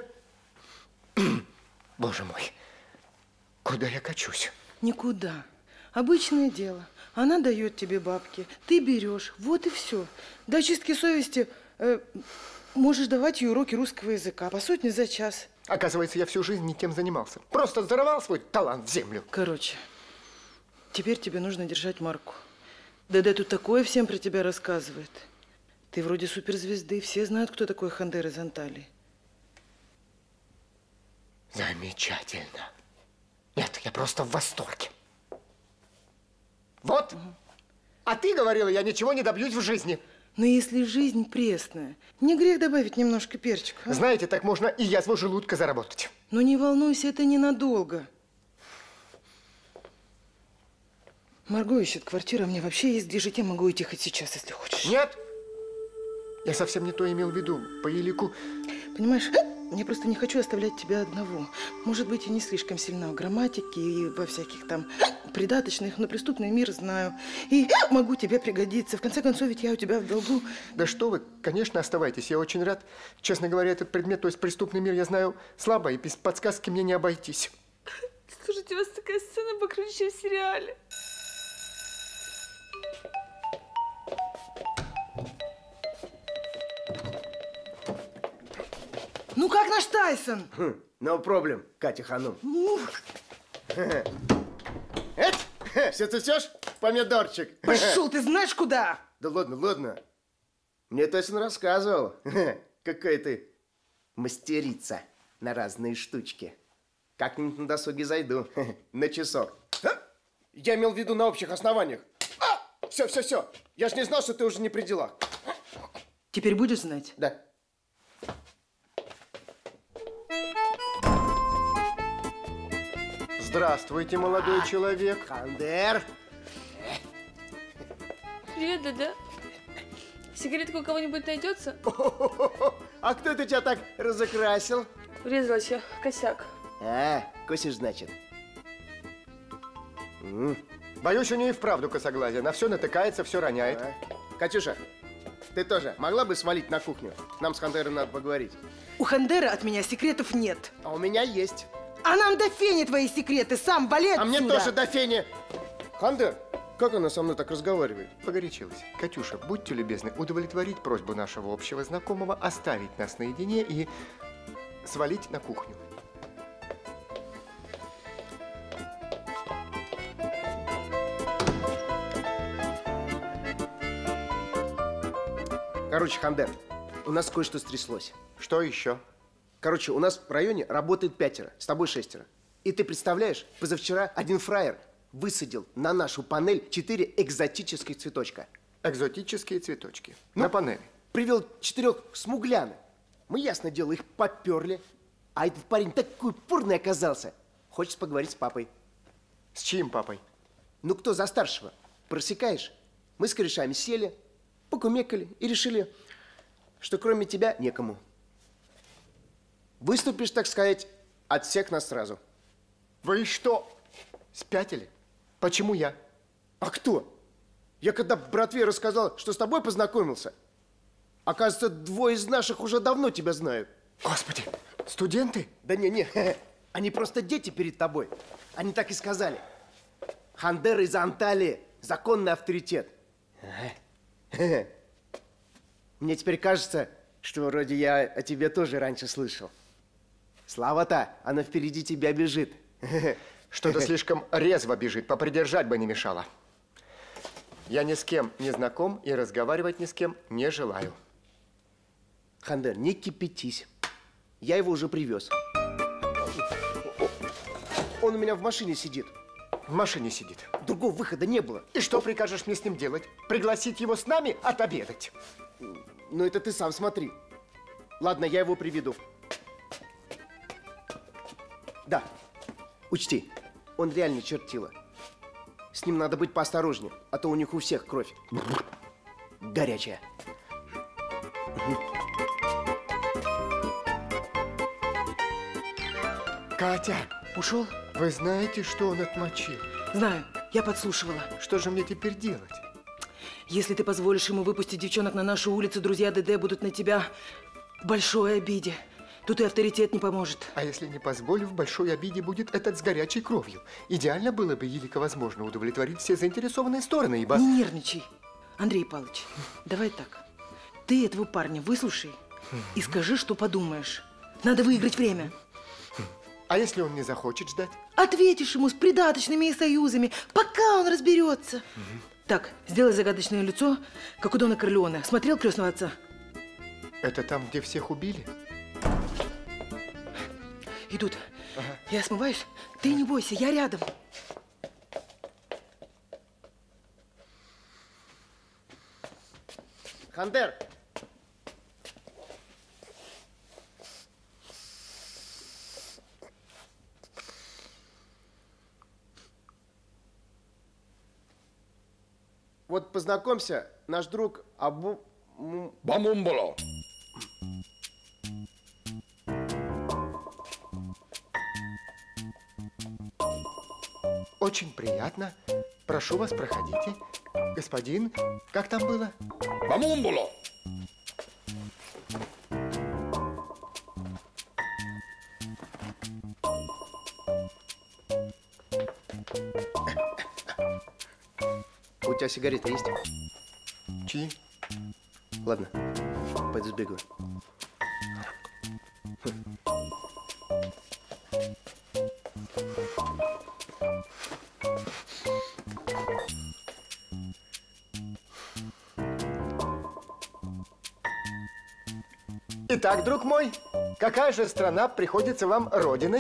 Боже мой, куда я качусь? Никуда. Обычное дело. Она дает тебе бабки, ты берешь, вот и все. До очистки совести можешь давать ей уроки русского языка по сотне за час. Оказывается, я всю жизнь не тем занимался. Просто зарывал свой талант в землю. Короче, теперь тебе нужно держать марку. Да тут такое всем про тебя рассказывает. Ты вроде суперзвезды, все знают, кто такой Хандер из Анталии. Замечательно. Нет, я просто в восторге. Вот. А ты говорила, я ничего не добьюсь в жизни. Но если жизнь пресная, не грех добавить немножко перчика. А? Знаете, так можно и язву желудка заработать. Но не волнуйся, это ненадолго. Марго ищет квартиру, а мне вообще есть где жить. Я могу уйти хоть сейчас, если хочешь. Нет. Я совсем не то имел в виду. По елику. Понимаешь, я просто не хочу оставлять тебя одного. Может быть, я не слишком сильна в грамматике и во всяких там придаточных, но преступный мир знаю. И могу тебе пригодиться. В конце концов, ведь я у тебя в долгу. Да что вы, конечно, оставайтесь. Я очень рад. Честно говоря, этот предмет, то есть преступный мир, я знаю слабо, и без подсказки мне не обойтись. Слушайте, у вас такая сцена покруче, чем в сериале. Ну как наш Тайсон? No problem, Катя Ханум. Все цесешь? Помидорчик. Пошел, ты знаешь куда? Да ладно. Мне Тайсон рассказывал, какая ты мастерица на разные штучки. Как-нибудь на досуге зайду, на часок. Я имел в виду на общих основаниях. Все. Я ж не знал, что ты уже не при делах. Теперь будешь знать? Да. Здравствуйте, молодой человек. Хандер. Привет, дядя. Сигаретка у кого-нибудь найдется? А кто это тебя так разукрасил? Врезалась я в косяк. Косишь, значит. Боюсь, у нее и вправду косоглазие. На все натыкается, все роняет. Катюша, ты тоже могла бы свалить на кухню? Нам с Хандером надо поговорить. У Хандера от меня секретов нет. А у меня есть. А нам до фени твои секреты, сам вали отсюда. А мне тоже до фени. Хандер, как она со мной так разговаривает? Погорячилась. Катюша, будьте любезны удовлетворить просьбу нашего общего знакомого, оставить нас наедине и свалить на кухню. Короче, Хандер, у нас кое-что стряслось. Что еще? Короче, у нас в районе работает 5, с тобой 6. И ты представляешь, позавчера один фраер высадил на нашу панель 4 экзотических цветочка. Экзотические цветочки. На панели. Привел 4 смугляны. Мы, ясно дело, их поперли. А этот парень такой упорный оказался. Хочет поговорить с папой. С чьим папой? Ну, кто за старшего? Просекаешь? Мы с корешами сели, покумекали и решили, что кроме тебя некому. Выступишь, так сказать, от всех нас сразу. Вы что, спятили? Почему я? А кто? Я когда братве рассказал, что с тобой познакомился, оказывается, 2 из наших уже давно тебя знают. Господи, студенты? Да не, они просто дети перед тобой. Они так и сказали. Хандер из Анталии, законный авторитет. Мне теперь кажется, что вроде я о тебе тоже раньше слышал. Слава-то, она впереди тебя бежит. Что-то слишком резво бежит, попридержать бы не мешало. Я ни с кем не знаком и разговаривать ни с кем не желаю. Хандер, не кипятись. Я его уже привез. Он у меня в машине сидит. В машине сидит. Другого выхода не было. И что прикажешь мне с ним делать? Пригласить его с нами отобедать? Ну, это ты сам смотри. Ладно, я его приведу. Да, учти, он реально чертила. С ним надо быть поосторожнее, а то у них у всех кровь горячая. Катя, ушел? Вы знаете, что он отмочил? Знаю, я подслушивала. Что же мне теперь делать? Если ты позволишь ему выпустить девчонок на нашу улицу, друзья ДД будут на тебя в большой обиде. Тут и авторитет не поможет. А если не позволю, в большой обиде будет этот с горячей кровью. Идеально было бы, елико возможно, удовлетворить все заинтересованные стороны, ибо... Не нервничай, Андрей Павлович. Давай так. Ты этого парня выслушай и скажи, что подумаешь. Надо выиграть время. А если он не захочет ждать? Ответишь ему с придаточными и союзами, пока он разберется. Так, сделай загадочное лицо, как у Дона Корлеоне. Смотрел «Крестного отца»? Это там, где всех убили? Идут. Ага. Я смываюсь. Ты не бойся, я рядом. Хандер! Вот познакомься, наш друг Бамумболо. Очень приятно. Прошу вас, проходите. Господин, как там было? Бамумболо. У тебя сигареты есть? Чьи? Ладно, пойду сбегаю. Итак, друг мой, какая же страна приходится вам родиной?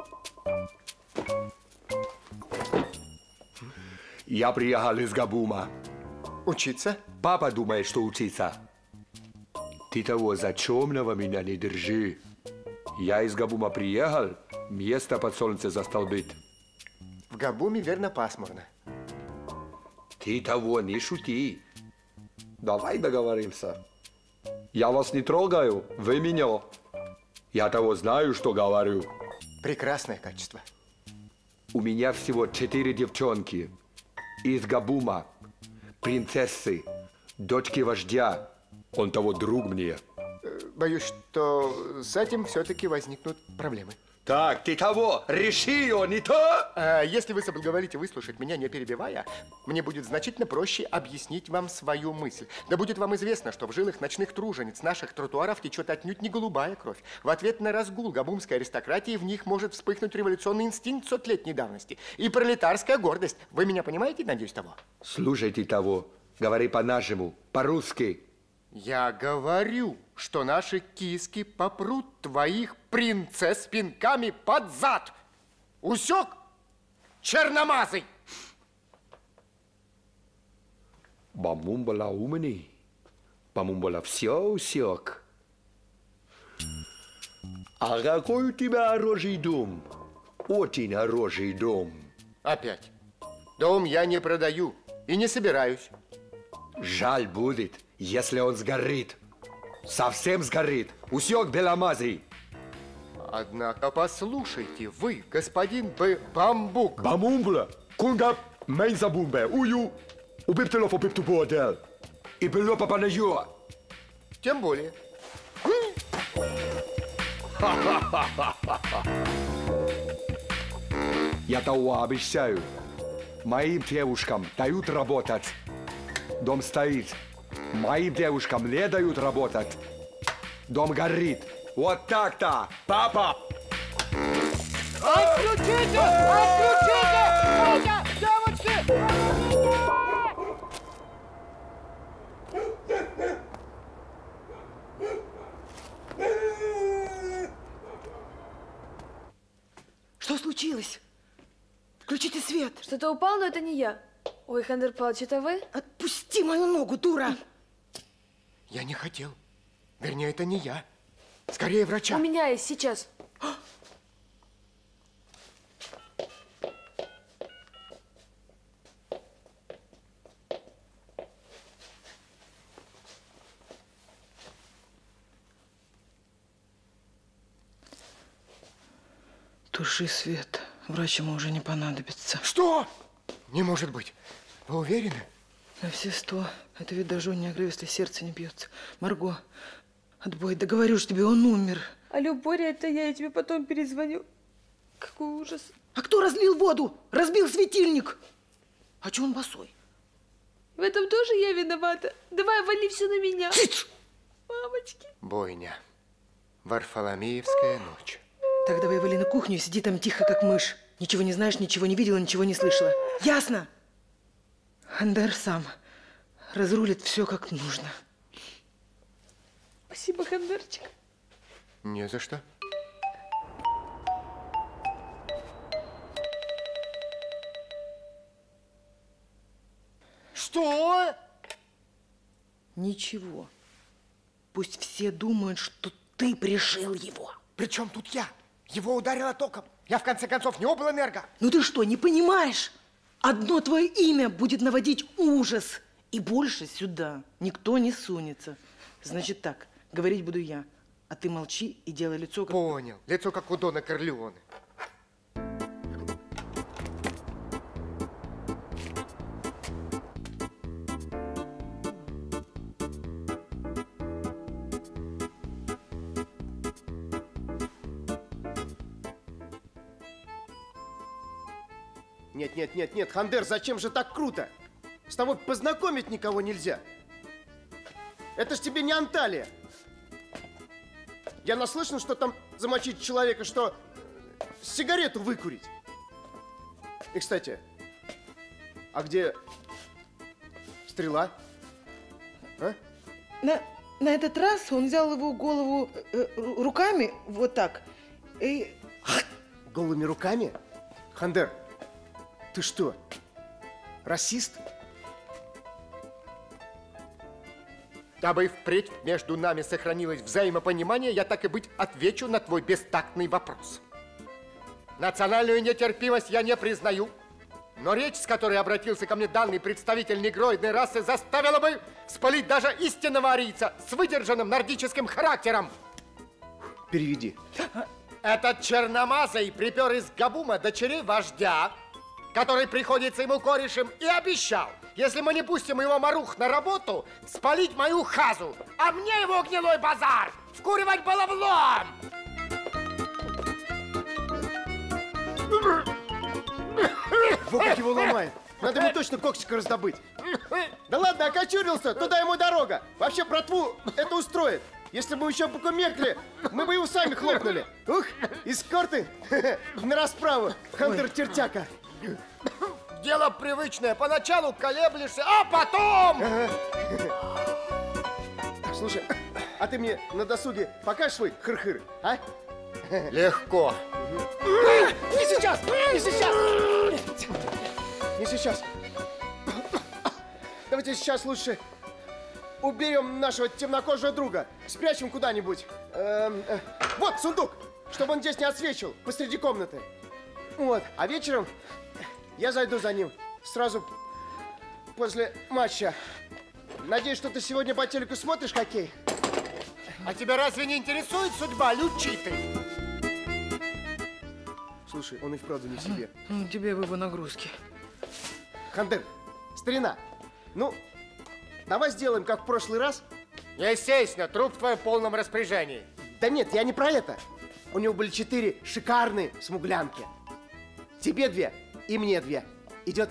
Я приехал из Габума. Учиться? Папа думает, что учиться. Ты того за темного меня не держи. Я из Габума приехал, место под солнце застолбить. В Габуме верно пасмурно. Ты того не шути. Давай договоримся. Я вас не трогаю, вы меня. Я того знаю, что говорю. Прекрасное качество. У меня всего 4 девчонки. Из Габума. Принцессы. Дочки вождя. Он того друг мне. Боюсь, что с этим все-таки возникнут проблемы. Так, ты того, реши ее, не то? Если вы соблаговолите выслушать меня, не перебивая, мне будет значительно проще объяснить вам свою мысль. Да будет вам известно, что в жилах ночных тружениц наших тротуаров течет отнюдь не голубая кровь. В ответ на разгул габумской аристократии в них может вспыхнуть революционный инстинкт 100-летней давности и пролетарская гордость. Вы меня понимаете, надеюсь, того? Слушайте того, говори по-нашему, по-русски. Я говорю, что наши киски попрут твоих принцесс пинками под зад. Усек, черномазый? Бамумбала умный, Бамумбала все усек. А какой у тебя хороший дом? Очень хороший дом. Опять. Дом я не продаю и не собираюсь. Жаль будет, если он сгорит. Совсем сгорит. Усек беломазый. Однако послушайте, вы, господин Бамбук. Бамумбла, кунга мейнзабумбе, ую, убиптелов убипту бордел. И было попанаю. Тем более. Я того обещаю. Моим девушкам дают работать. Дом стоит. Моим девушкам не дают работать. Дом горит. Вот так-то, папа! Отключите! Отключите! Девочки! Что случилось? Включите свет. Что-то упало, но это не я. Ой, Хандер Павлович, это вы? Отпусти мою ногу, дура! Я не хотел. Вернее, это не я. Скорее врача. У меня есть сейчас. Туши свет. Врач ему уже не понадобится. Что? Не может быть. Вы уверены? На все 100. Это ведь даже не огрев, если сердце не бьется. Марго, отбой. Да говорю же тебе, он умер. Алло, Боря, это я тебе потом перезвоню. Какой ужас. А кто разлил воду? Разбил светильник. А че он босой? В этом тоже я виновата. Давай, вали все на меня. Цыц! Мамочки. Бойня. Варфоломеевская ночь. Так давай вали на кухню и сиди там тихо, как мышь. Ничего не знаешь, ничего не видела, ничего не слышала. Ясно? Хандер сам разрулит все как нужно. Спасибо, Хандерчик. Не за что. Что? Ничего. Пусть все думают, что ты пришил его. Причем тут я? Его ударило током. Я, в конце концов, не облэнерго. Ну ты что, не понимаешь? Одно твое имя будет наводить ужас. И больше сюда никто не сунется. Значит так, говорить буду я. А ты молчи и делай лицо, как... Понял. Лицо, как у Дона Корлеоне. Нет, Хандер, зачем же так круто? С тобой познакомить никого нельзя. Это ж тебе не Анталия. Я наслышан, что там замочить человека, что сигарету выкурить. И, кстати, а где стрела? А? На этот раз он взял его голову руками, вот так, и... Голыми руками? Хандер, ты что, расист? Дабы впредь между нами сохранилось взаимопонимание, я так и быть отвечу на твой бестактный вопрос. Национальную нетерпимость я не признаю, но речь, с которой обратился ко мне данный представитель негроидной расы, заставила бы спалить даже истинного арийца с выдержанным нордическим характером. Переведи. Этот черномазый припер из Габума дочерей вождя, который приходится ему корешем, и обещал, если мы не пустим его марух на работу, спалить мою хазу, а мне его гнилой базар вкуривать баловлом. Во как его ломает. Надо ему точно коксика раздобыть. Да ладно, окочурился, туда ему дорога. Вообще, братву это устроит. Если бы мы еще покумекли, мы бы его сами хлопнули. Ух, эскорты на расправу. Хантер Чертяка. Дело привычное. Поначалу колеблешься, а потом... Слушай, а ты мне на досуге покажешь свой хыр-хыр, а? Легко. Не сейчас! Не сейчас! Не сейчас. Давайте сейчас лучше уберем нашего темнокожего друга. Спрячем куда-нибудь. Вот сундук, чтобы он здесь не отсвечивал посреди комнаты. Вот. А вечером я зайду за ним сразу после матча. Надеюсь, что ты сегодня по телеку смотришь хоккей. А тебя разве не интересует судьба Лючиты? Слушай, он и вправду не себе. Ну, тебе бы его нагрузки. Хандер, старина, ну, давай сделаем, как в прошлый раз. Естественно, труп в твоем полном распоряжении. Да нет, я не про это. У него были 4 шикарные смуглянки. Тебе 2 и мне 2. Идет?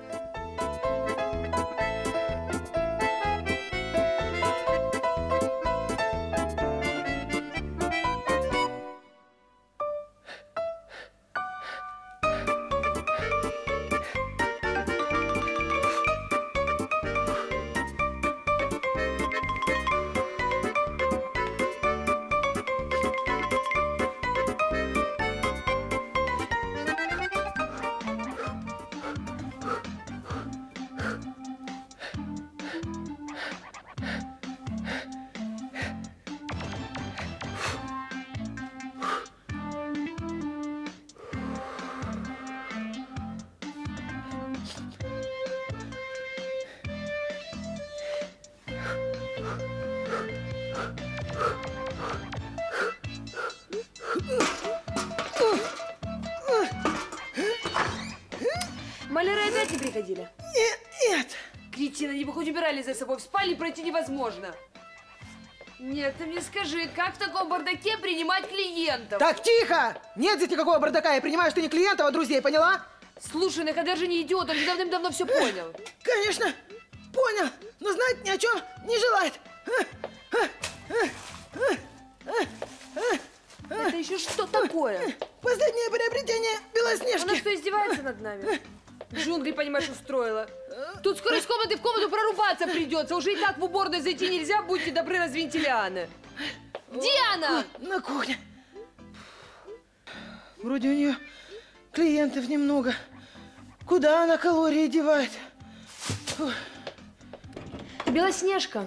Маляры опять не приходили? Нет. Кретины, они бы хоть убирали за собой. В спальне пройти невозможно. Нет, ты мне скажи, как в таком бардаке принимать клиентов? Так, тихо! Нет здесь никакого бардака. Я принимаю, что не клиентов, а друзей, поняла? Слушай, ну Хадер же не идиот, он же давным-давно все понял. Конечно, понял, но знать ни о чем не желает. Это еще что такое? Последнее приобретение Белоснежки. Она что, издевается над нами? Джунгли, понимаешь, устроила. Тут скоро из комнаты в комнату прорубаться придется. Уже и так в уборную зайти нельзя, будьте добры, развиньте Лианы. Где она? На кухне. Вроде у нее клиентов немного. Куда она калории девает? Фу. Белоснежка.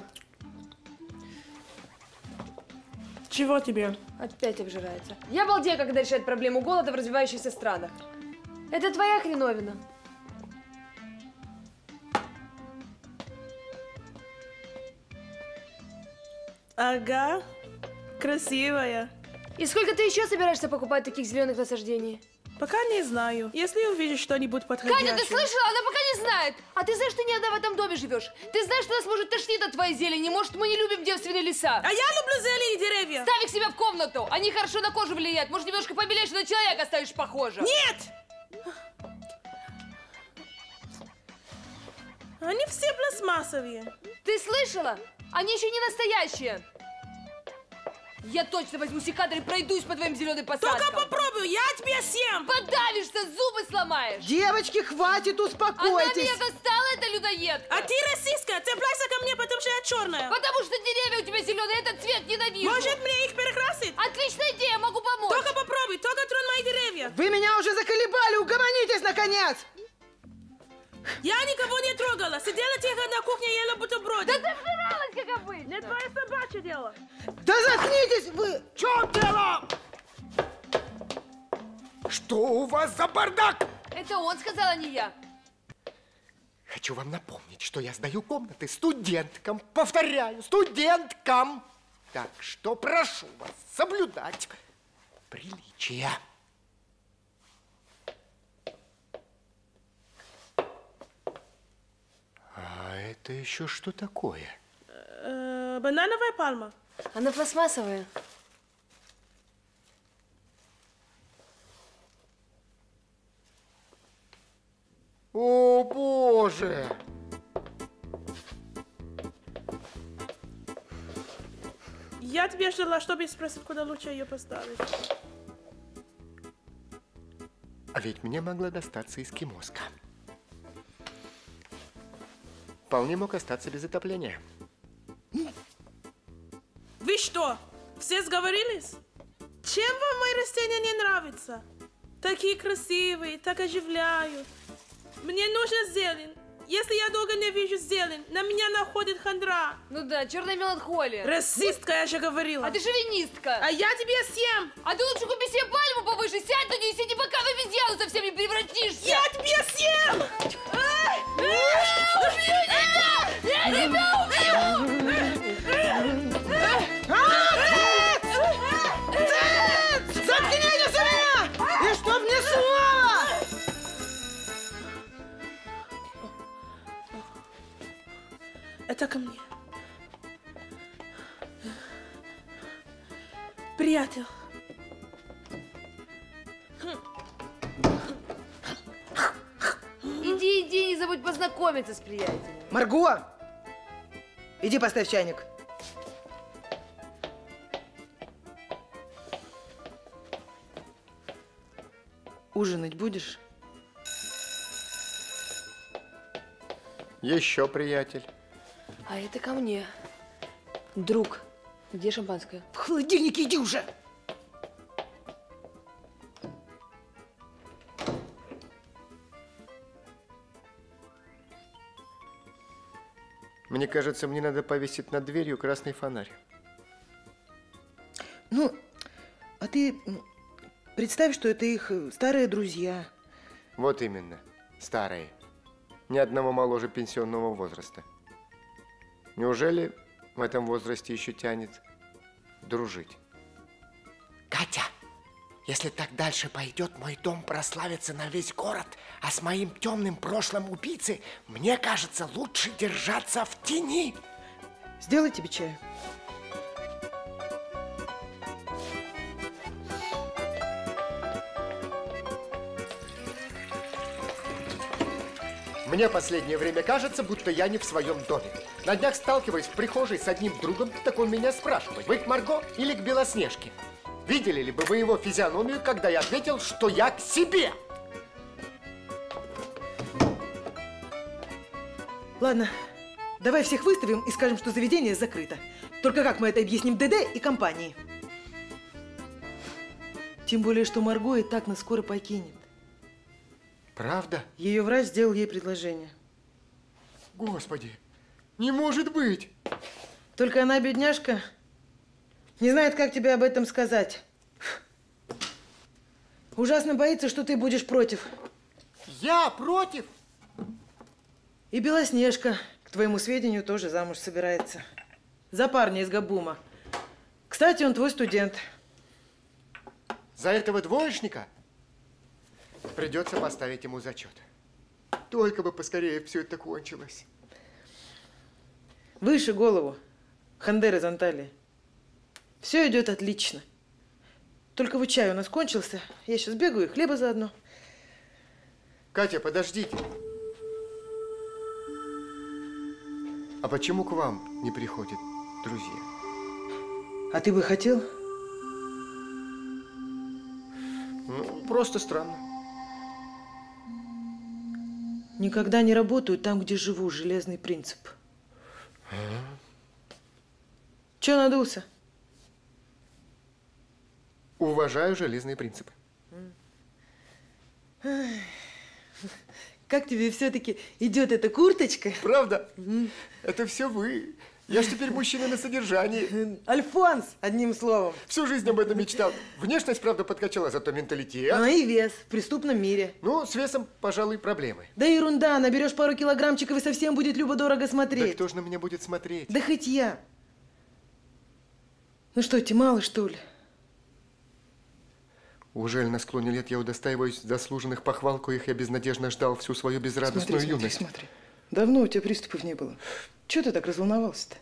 Чего тебе? Опять обжирается. Я балдею, когда решает проблему голода в развивающихся странах. Это твоя хреновина. Ага, красивая. И сколько ты еще собираешься покупать таких зеленых насаждений? Пока не знаю. Если увидишь что-нибудь подходящее. Катя, ты слышала? Она пока не знает. А ты знаешь, что не одна в этом доме живешь? Ты знаешь, что нас может тошнить от твоей зелени? Может, мы не любим девственные леса? А я люблю зелень и деревья. Ставь их себе в комнату. Они хорошо на кожу влияют. Может, немножко побелеешь, на человека станешь похожа. Нет! Они все пластмассовые. Ты слышала? Они еще не настоящие. Я точно возьму секатор и пройдусь по твоим зеленым посадкам. Только попробуй, я тебе съем. Подавишься, зубы сломаешь. Девочки, хватит, успокойтесь. Она меня достала, эта людоедка. А ты расистка, цепляйся ко мне, потому что я черная. Потому что деревья у тебя зеленые, этот цвет ненавижу. Может, мне их перекрасить? Отличная идея, могу помочь. Только попробуй, только тронь мои деревья. Вы меня уже заколебали, угомонитесь, наконец. Я никого не трогала. Сидела тихо на кухне, ела бутерброды. Да ты вжиралась, как обычно. Не твое собачье дело. Да заткнитесь вы! В чем дело? Что у вас за бардак? Это он сказал, а не я. Хочу вам напомнить, что я сдаю комнаты студенткам. Повторяю, студенткам. Так что прошу вас соблюдать приличия. А это еще что такое? Банановая пальма. Она пластмассовая. О, Боже! Я тебе ждала, чтобы спросить, куда лучше ее поставить. А ведь мне могла достаться эскимоска. Вполне мог остаться без отопления. что, все сговорились? Чем вам мои растения не нравятся? Такие красивые, так оживляют. Мне нужна зелень. Если я долго не вижу зелень, на меня находит хандра. Ну да, черная меланхолия. Расистка, я же говорила. А ты шовинистка. А я тебе съем. А ты лучше купи себе пальму повыше, сядь на нее и сиди, пока в обезьяну совсем не превратишься. Я тебе съем! Убью тебя! Я тебя убью! Заткнитесь у меня! И чтоб ни слова! Это ко мне. Приятель. Иди, не забудь познакомиться с приятелем. Марго! Иди поставь чайник. Ужинать будешь? Еще приятель. А это ко мне. Друг, где шампанское? В холодильнике иди уже! Мне кажется, мне надо повесить над дверью красный фонарь. Ну, а ты представь, что это их старые друзья. Вот именно, старые. Ни одного моложе пенсионного возраста. Неужели в этом возрасте еще тянет дружить? Катя, если так дальше пойдет, мой дом прославится на весь город, а с моим темным прошлым убийцы, мне кажется, лучше держаться в тени. Сделай тебе чаю. Мне последнее время кажется, будто я не в своем доме. На днях сталкиваюсь в прихожей с одним другом, так он меня спрашивает, вы к Марго или к Белоснежке? Видели ли бы вы его физиономию, когда я ответил, что я к себе? Ладно, давай всех выставим и скажем, что заведение закрыто. Только как мы это объясним ДД и компании? Тем более, что Марго и так нас скоро покинет. Правда? Ее врач сделал ей предложение. Господи, не может быть! Только она, бедняжка, не знает, как тебе об этом сказать. Ужасно боится, что ты будешь против. Я против? И Белоснежка, к твоему сведению, тоже замуж собирается. За парня из Габума. Кстати, он твой студент. За этого двоечника? Придется поставить ему зачет. Только бы поскорее все это кончилось. Выше голову, Хандер из Анталии. Все идет отлично. Только вот чай у нас кончился. Я сейчас бегаю и хлеба заодно. Катя, подождите. А почему к вам не приходят друзья? А ты бы хотел? Ну, просто странно. Никогда не работаю там, где живу. Железный принцип. Че надулся? Уважаю железные принципы. Как тебе все-таки идет эта курточка? Правда? Это все вы. Я ж теперь мужчина на содержании. Альфонс, одним словом. Всю жизнь об этом мечтал. Внешность, правда, подкачала, зато менталитет. А и вес в преступном мире. Ну, с весом, пожалуй, проблемы. Да ерунда, наберешь пару килограммчиков и совсем будет любо-дорого смотреть. Да кто же на меня будет смотреть? Да хоть я. Ну что, тебе мало, что ли? Ужель на склоне лет я удостаиваюсь заслуженных похвал, коих я безнадежно ждал всю свою безрадостную юность? Смотри. Давно у тебя приступов не было. Чего ты так разволновался-то?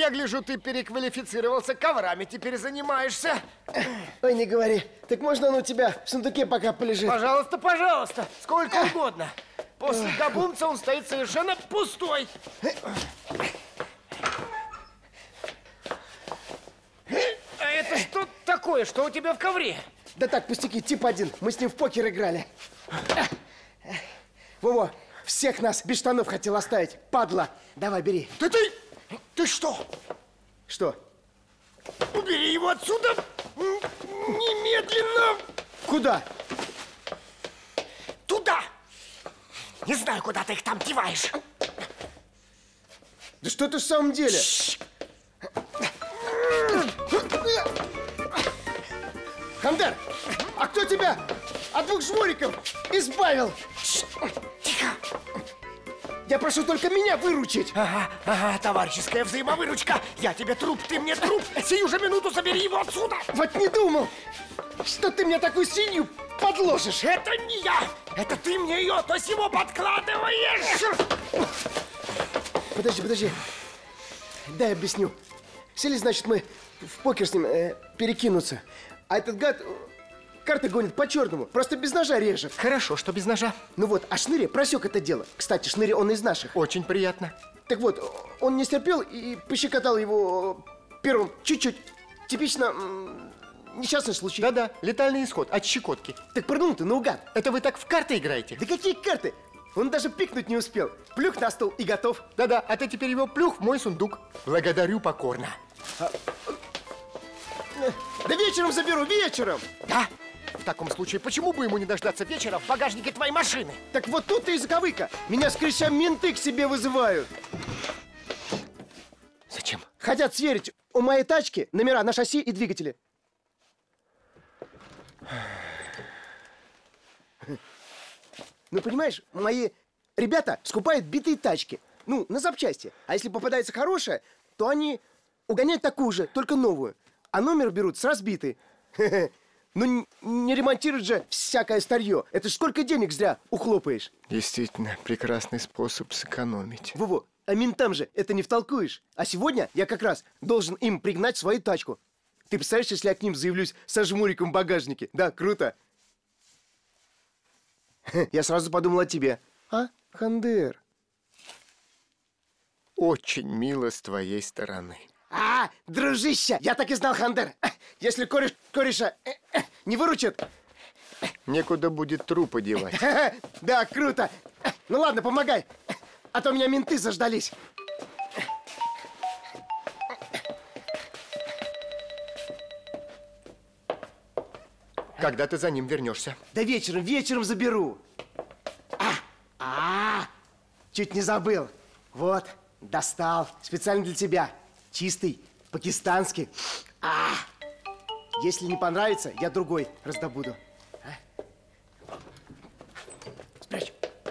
я гляжу, ты переквалифицировался, коврами теперь занимаешься. Ой, не говори. Так можно он у тебя в сундуке пока полежит? Пожалуйста, пожалуйста, сколько угодно. После габумца он стоит совершенно пустой. А это что такое? Что у тебя в ковре? Да так, пустяки, тип один. Мы с ним в покер играли. Во-во, всех нас без штанов хотел оставить. Падла. Давай, бери. Да ты что? Что? Убери его отсюда немедленно. Куда? Туда. Не знаю, куда ты их там деваешь. Да что ты в самом деле? Хандер, а кто тебя от двух жмуриков избавил? Тихо. Я прошу только меня выручить. Ага, товарищеская взаимовыручка. Я тебе труп, ты мне труп. Сию же минуту забери его отсюда. Вот не думал, что ты мне такую свинью подложишь. Это не я. Это ты мне ее то сего подкладываешь. Подожди. Дай объясню. Сели, значит, мы в покер с ним перекинуться. А этот гад карты гонит по-черному. Просто без ножа режет. Хорошо, что без ножа. Ну вот, а Шныри просек это дело. Кстати, Шныри он из наших. Очень приятно. Так вот, он не стерпел и пощекотал его первым чуть-чуть. Типично несчастный случай. Да-да, летальный исход от щекотки. Так прыгнул ты наугад. Это вы так в карты играете? Да какие карты? Он даже пикнуть не успел. Плюх на стол и готов. Да-да, а ты теперь его плюх в мой сундук. Благодарю покорно. Да вечером заберу, вечером! Да? В таком случае, почему бы ему не дождаться вечера в багажнике твоей машины? Так вот тут-то и заковыка. Меня скреща менты к себе вызывают. Зачем? Хотят сверить у моей тачки номера на шасси и двигатели. Ну, понимаешь, мои ребята скупают битые тачки. Ну, на запчасти. А если попадается хорошая, то они угоняют такую же, только новую. А номер берут с разбитой. Ну, не ремонтируют же всякое старье. Это ж сколько денег зря ухлопаешь. Действительно, прекрасный способ сэкономить. Во-во, а ментам же это не втолкуешь. А сегодня я как раз должен им пригнать свою тачку. Ты представляешь, если я к ним заявлюсь со жмуриком в багажнике? Да, круто. Я сразу подумал о тебе. А, Хандер? Очень мило с твоей стороны. А, дружище, я так и знал, Хандер. Если кореша не выручит... Некуда будет трупы девать. Да, круто. Ну ладно, помогай. А то меня менты заждались. Когда ты за ним вернешься? Да вечером заберу. Чуть не забыл. Вот, достал. Специально для тебя. Чистый, пакистанский. Если не понравится, я другой раздобуду. Спрячь.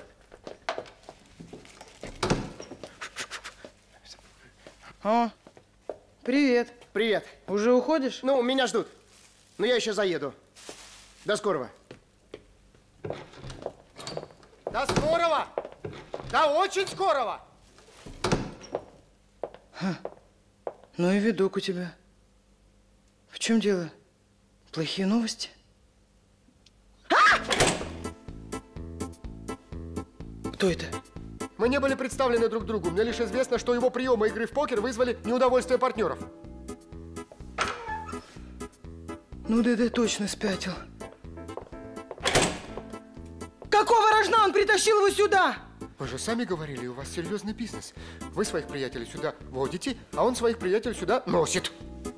О, привет. Привет. Уже уходишь? Ну, меня ждут. Но я еще заеду. До скорого. До скорого! Да очень скорого! Ну и видок у тебя. В чем дело? Плохие новости? Кто это? Мы не были представлены друг другу. Мне лишь известно, что его приемы игры в покер вызвали неудовольствие партнеров. Ну да точно спятил. Какого рожна он притащил его сюда? Вы же сами говорили, у вас серьезный бизнес. Вы своих приятелей сюда водите, а он своих приятелей сюда носит.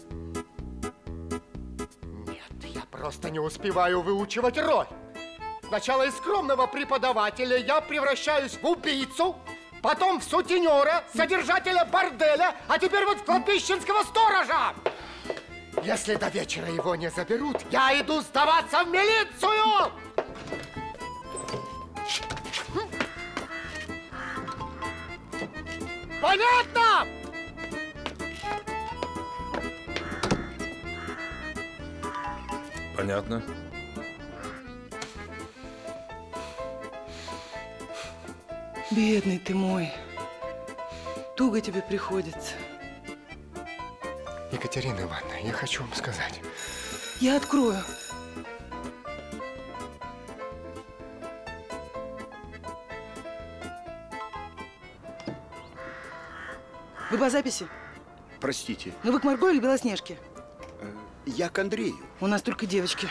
Нет, я просто не успеваю выучивать роль. Сначала из скромного преподавателя я превращаюсь в убийцу, потом в сутенера, содержателя борделя, а теперь вот в кладбищенского сторожа. Если до вечера его не заберут, я иду сдаваться в милицию! Понятно? Понятно. Бедный ты мой. Туго тебе приходится. Екатерина Ивановна, я хочу вам сказать. Я открою. Вы по записи? Простите. Ну вы к Марго или Белоснежке? Я к Андрею. У нас только девочки.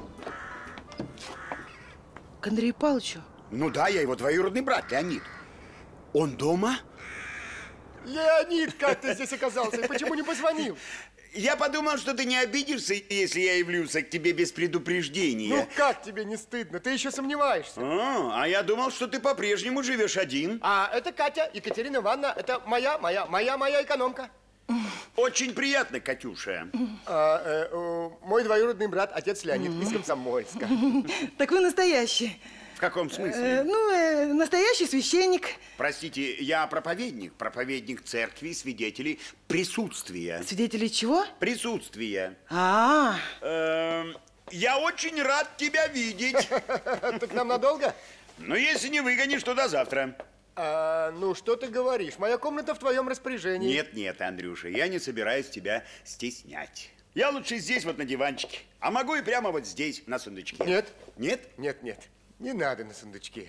К Андрею Павловичу? Ну да, я его двоюродный брат, Леонид. Он дома? Леонид, как ты здесь оказался? И почему не позвонил? Я подумал, что ты не обидишься, если я явлюсь к тебе без предупреждения. Ну как тебе не стыдно? Ты еще сомневаешься. А я думал, что ты по-прежнему живешь один. А это Катя, Екатерина Ивановна, это моя экономка. Очень приятно, Катюша. Мой двоюродный брат, отец Леонид, из Комсомольска. Так вы настоящий. В каком смысле? Настоящий священник. Простите, я проповедник церкви, свидетелей присутствия. Свидетелей чего? Присутствия. Я очень рад тебя видеть. Так нам надолго? Ну, если не выгонишь, то до завтра. Ну, что ты говоришь? Моя комната в твоем распоряжении. Нет, Андрюша, я не собираюсь тебя стеснять. Я лучше здесь, вот на диванчике. А могу и прямо вот здесь, на сундучке. Нет. Нет? Нет. Не надо на сундучке.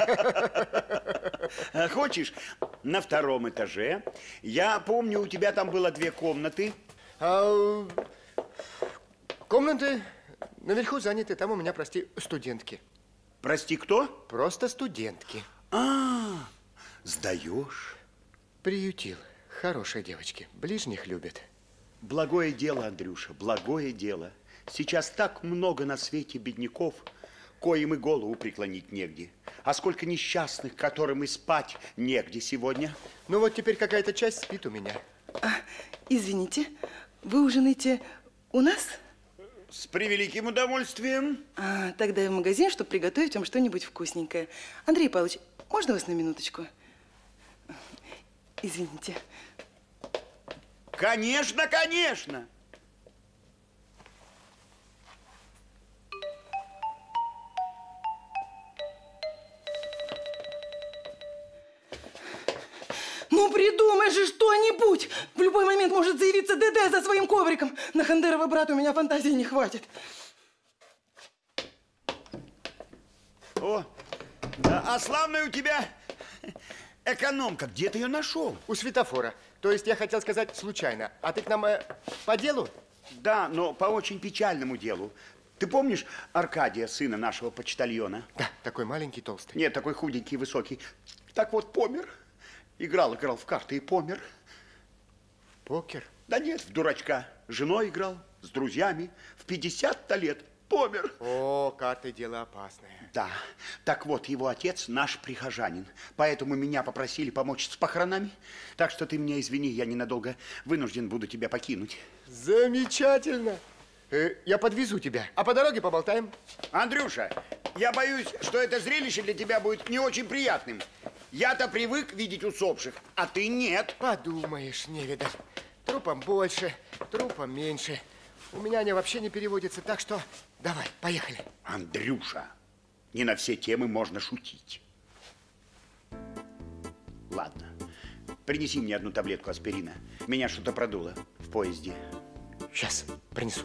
Хочешь, на втором этаже. Я помню, у тебя там было 2 комнаты. Комнаты наверху заняты. Там у меня, прости, студентки. Прости, кто? Просто студентки. Сдаешь? Приютил. Хорошие девочки. Ближних любят. Благое дело, Андрюша, благое дело. Сейчас так много на свете бедняков, коим и голову преклонить негде. А сколько несчастных, которым и спать негде сегодня. Ну вот теперь какая-то часть спит у меня. Извините, вы ужинаете у нас? С превеликим удовольствием. Тогда я в магазин, чтобы приготовить вам что-нибудь вкусненькое. Андрей Павлович, можно вас на минуточку? Извините. Конечно, конечно. Ну, придумай же что-нибудь! В любой момент может заявиться ДД за своим ковриком. На Хандерова брата у меня фантазии не хватит. О, а славная у тебя экономка. Где ты ее нашел? У светофора. То есть я хотел сказать случайно. А ты к нам по делу? Да, но по очень печальному делу. Ты помнишь Аркадия, сына нашего почтальона? Да, такой маленький, толстый. Нет, такой худенький, высокий. Так вот, помер. Играл в карты и помер. Покер? Да нет, в дурачка. С женой играл, с друзьями. В 50-то лет помер. О, карты дело опасное. Да. Так вот, его отец наш прихожанин. Поэтому меня попросили помочь с похоронами. Так что ты меня извини, я ненадолго вынужден буду тебя покинуть. Замечательно. Я подвезу тебя. А по дороге поболтаем. Андрюша, я боюсь, что это зрелище для тебя будет не очень приятным. Я-то привык видеть усопших, а ты нет. Подумаешь, невидаль. Трупом больше, трупом меньше. У меня они вообще не переводятся, так что давай, поехали. Андрюша, не на все темы можно шутить. Ладно, принеси мне 1 таблетку аспирина. Меня что-то продуло в поезде. Сейчас принесу.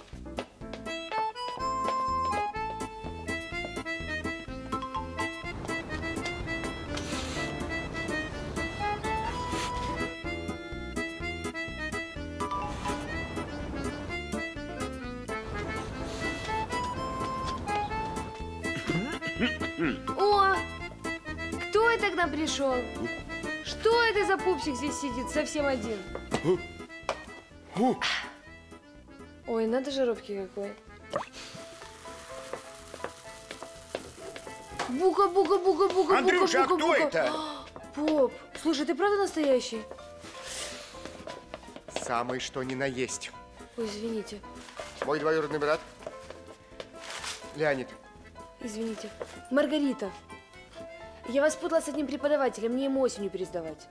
О, кто это к нам пришел? Что это за пупсик здесь сидит, совсем один? Ой, надо же робкий какой. Бука-бука-бука-бука-бука-бука. Андрюша, а кто это? Поп, слушай, ты правда настоящий? Самый что ни на есть. Ой, извините. Мой двоюродный брат Леонид. Извините. Маргарита. Я вас путала с одним преподавателем, мне ему осенью пересдавать.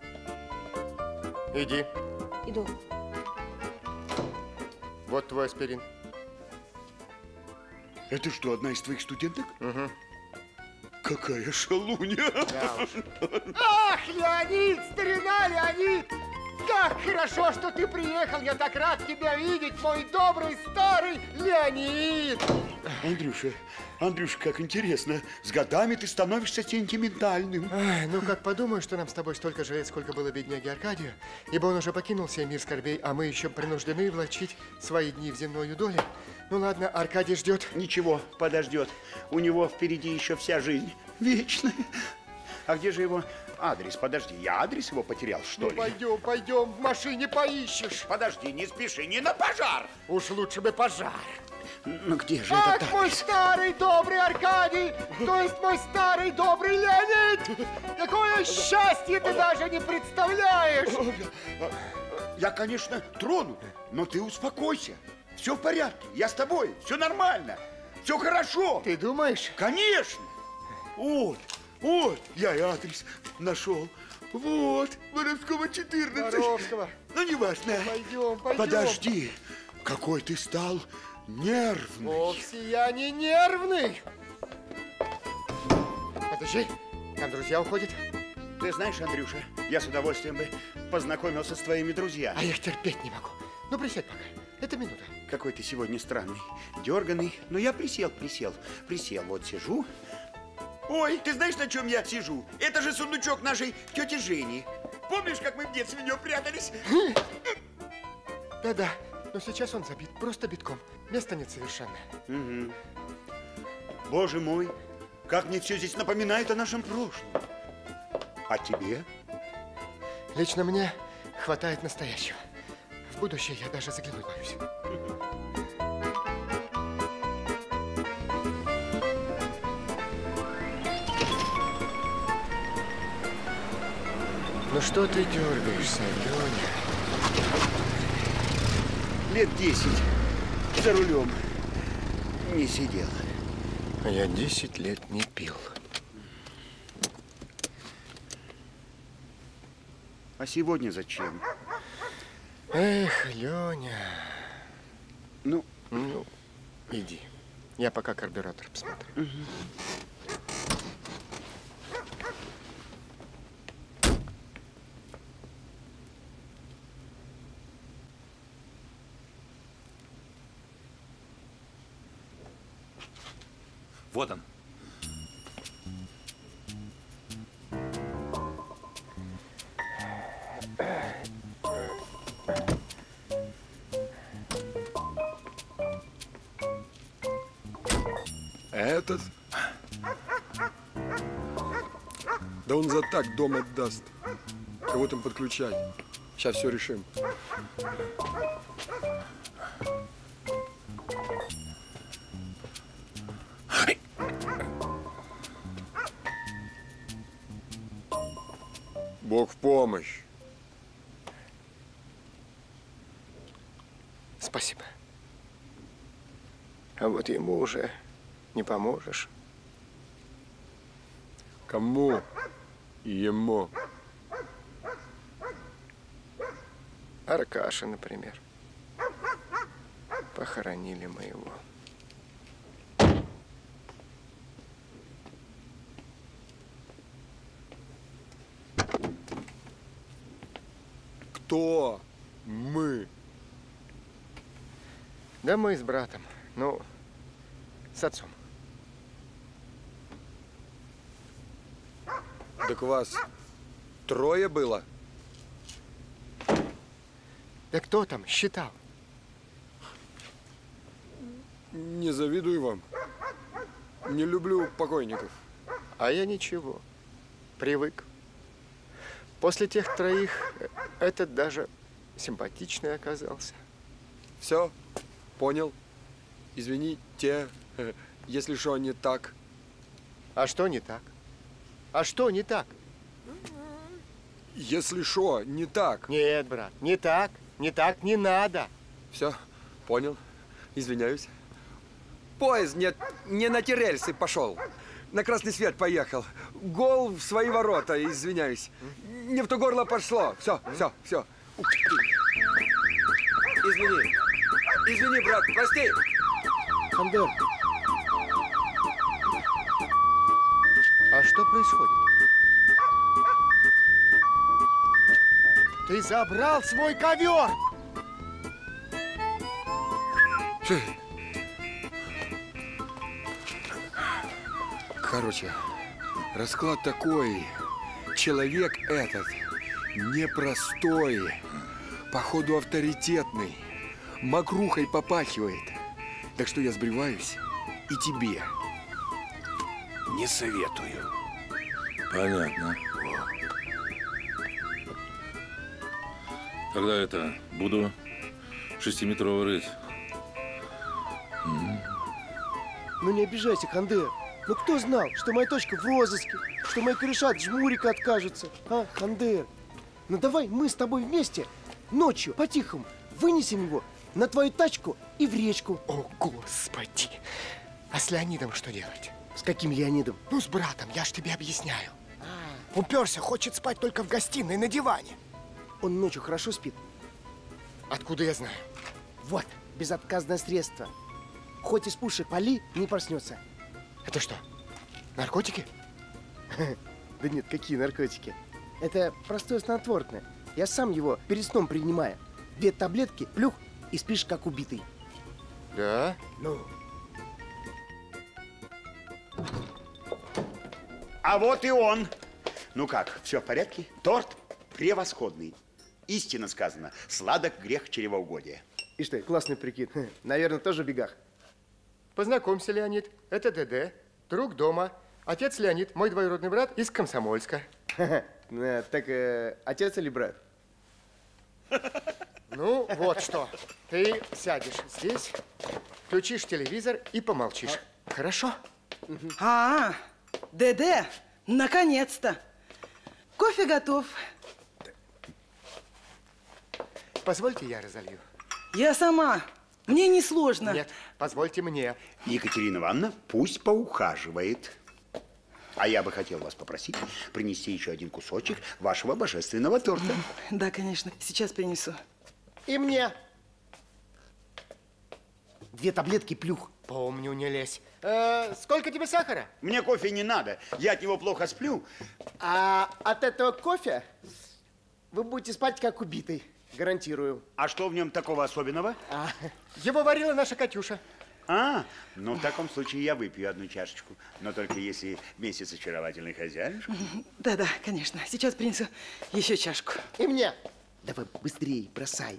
Иди. Иду. Вот твой аспирин. Это что, одна из твоих студенток? Угу. Какая шалунья! Да уж. Ах, Леонид, старина Леонид! Как хорошо, что ты приехал! Я так рад тебя видеть, мой добрый старый Леонид! Андрюша, как интересно. С годами ты становишься сентиментальным. Ай, ну, как подумаю, что нам с тобой столько же лет, сколько было бедняге Аркадию, ибо он уже покинул сей мир скорбей, а мы еще принуждены влачить свои дни в земной доле. Ну, ладно, Аркадий ждет. Ничего, подождет. У него впереди еще вся жизнь. Вечная. А где же его адрес? Подожди, я адрес его потерял, что ли? Пойдем, в машине поищешь. Подожди, не спеши, не на пожар. Уж лучше бы пожар. Ну где же Ах, этот мой адрес? старый добрый Аркадий, то есть мой старый добрый Леонид! Какое счастье ты даже не представляешь! Я, конечно, тронут, но ты успокойся. Все в порядке, я с тобой, все нормально, все хорошо. Ты думаешь? Конечно. Вот, я и адрес нашел. Вот, Воровского 14. Воровского. Ну, неважно. Пойдем. Подожди, какой ты стал нервный. Вовсе я не нервный. Подожди, там друзья уходят. Ты знаешь, Андрюша, я с удовольствием бы познакомился с твоими друзьями. А я их терпеть не могу. Ну, присядь пока. Это минута. Какой ты сегодня странный, дерганый. Но я присел. Вот сижу. Ой, ты знаешь, на чем я сижу? Это же сундучок нашей тети Жени. Помнишь, как мы в детстве в него прятались? Да-да, но сейчас он забит, просто битком. Места нет совершенно. Угу. Боже мой, как мне все здесь напоминает о нашем прошлом. А тебе? Лично мне хватает настоящего. В будущее я даже заглянуть боюсь. Ну что ты дергаешься, Леня? Лет 10 за рулем не сидел. А я 10 лет не пил. А сегодня зачем? Эх, Леня. Ну, иди. Я пока карбюратор посмотрю. Угу. Вот он. Этот? Да он за так дом отдаст. Кого там подключать? Сейчас все решим. Бог в помощь. Спасибо. А вот ему уже не поможешь. Кому? Ему. Аркаша, например. Похоронили мы его. Кто? Мы. Да мы с братом. Ну, с отцом. Так вас трое было? Да кто там считал? Не завидую вам. Не люблю покойников. А я ничего. Привык. После тех троих этот даже симпатичный оказался. Все, понял. Извините, если что не так. А что не так? А что не так? Если что не так. Нет, брат, не так. Не так не надо. Все, понял. Извиняюсь. Поезд не на те рельсы пошел. На красный свет поехал. Гол в свои ворота, извиняюсь. Не в то горло пошло. Все. Извини, брат, прости. Хандер. А что происходит? Ты забрал свой ковер! Короче, расклад такой. Человек этот непростой, походу авторитетный, мокрухой попахивает. Так что я сбриваюсь и тебе не советую. Понятно. Тогда это буду 6-метровый рыть. Ну не обижайся, Хандер. Ну кто знал, что моя точка в розыске, что мои кореша от жмурика откажутся, а, Хандер? Ну давай мы с тобой вместе ночью по-тихому вынесем его на твою тачку и в речку. О, Господи! А с Леонидом что делать? С каким Леонидом? Ну, с братом, я ж тебе объясняю. Уперся, хочет спать только в гостиной, на диване. Он ночью хорошо спит? Откуда я знаю? Вот, безотказное средство. Хоть из пушек пали, не проснется. Это что, наркотики? Да нет, какие наркотики? Это простое снотворное. Я сам его перед сном принимаю. 2 таблетки, плюх, и спишь как убитый. Да? Ну. А вот и он. Ну как, все в порядке? Торт превосходный. Истинно сказано, сладок грех чревоугодия. И что, классный прикид. Наверное, тоже в бегах. Познакомься, Леонид. Это ДД, друг дома. Отец Леонид, мой двоюродный брат из Комсомольска. Так отец или брат? Ну, вот что. Ты сядешь здесь, включишь телевизор и помолчишь. Хорошо? ДД, наконец-то. Кофе готов. Позвольте, я разолью. Я сама. Мне не сложно. Нет, позвольте мне. Екатерина Ивановна пусть поухаживает. А я бы хотел вас попросить принести еще один кусочек вашего божественного торта. Да, конечно. Сейчас принесу. И мне. 2 таблетки, плюх. Помню, не лезь. Сколько тебе сахара? Мне кофе не надо. Я от него плохо сплю. А от этого кофе вы будете спать как убитый. Гарантирую. А что в нем такого особенного? Его варила наша Катюша. Ну, в таком случае я выпью 1 чашечку. Но только если месяц очаровательный хозяюшка. Да-да, конечно. Сейчас принесу еще чашку. И мне. Давай быстрее, бросай.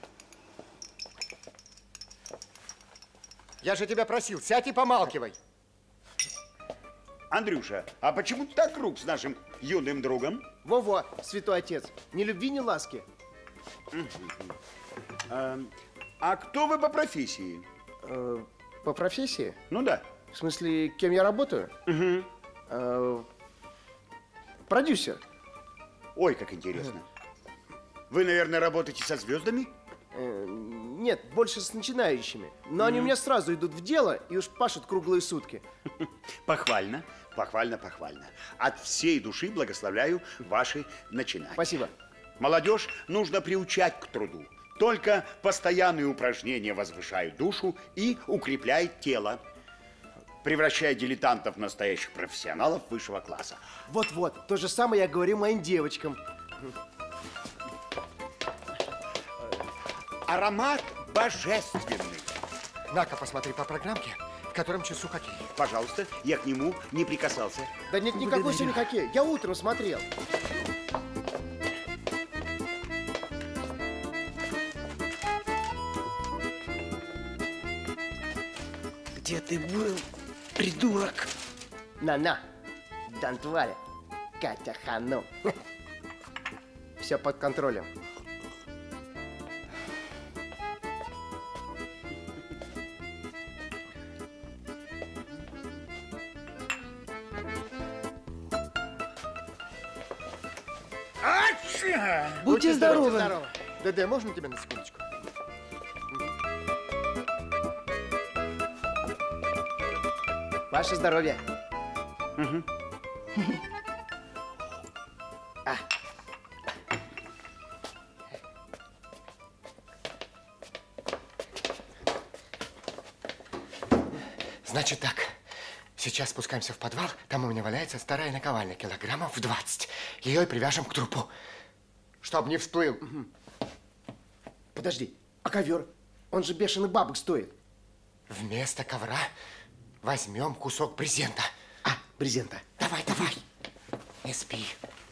Я же тебя просил, сядь и помалкивай. Андрюша, а почему ты так груб с нашим юным другом? Во-во, святой отец. Ни любви, ни ласки. А кто вы по профессии? По профессии? Ну да. В смысле, кем я работаю? Продюсер. Ой, как интересно. Вы, наверное, работаете со звездами? Нет, больше с начинающими. Но они у меня сразу идут в дело и уж пашут круглые сутки. Похвально, похвально, похвально. От всей души благословляю ваши начинания. Спасибо. Молодежь нужно приучать к труду. Только постоянные упражнения возвышают душу и укрепляют тело, превращая дилетантов в настоящих профессионалов высшего класса. Вот-вот, то же самое я говорю моим девочкам. Аромат божественный. На-ка, посмотри по программке, в котором часу хоккей. Пожалуйста, я к нему не прикасался. Да нет никакой сегодня хоккей. Я утром смотрел. Где ты был, придурок? На-на, Дантваля, Катя Хану. Все под контролем. Будьте здоровы. ДД, можно тебя на секундочку? Ваше здоровье. Значит так, сейчас спускаемся в подвал, там у меня валяется старая наковальня, килограммов в 20. Ее и привяжем к трупу, чтоб не всплыл. Подожди, а ковер? Он же бешеный бабок стоит. Вместо ковра возьмем кусок брезента. А, брезента. Давай, давай. Не спи.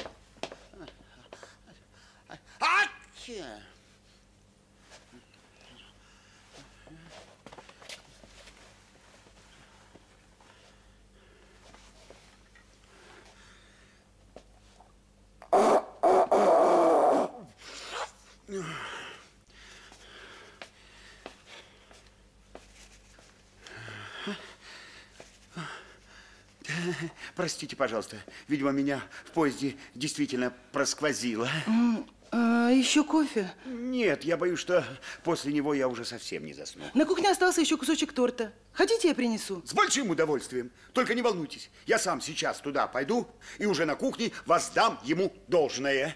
Простите, пожалуйста. Видимо, меня в поезде действительно просквозило. Еще кофе? Нет, я боюсь, что после него я уже совсем не засну. На кухне остался еще кусочек торта. Хотите, я принесу? С большим удовольствием. Только не волнуйтесь. Я сам сейчас туда пойду и уже на кухне воздам ему должное.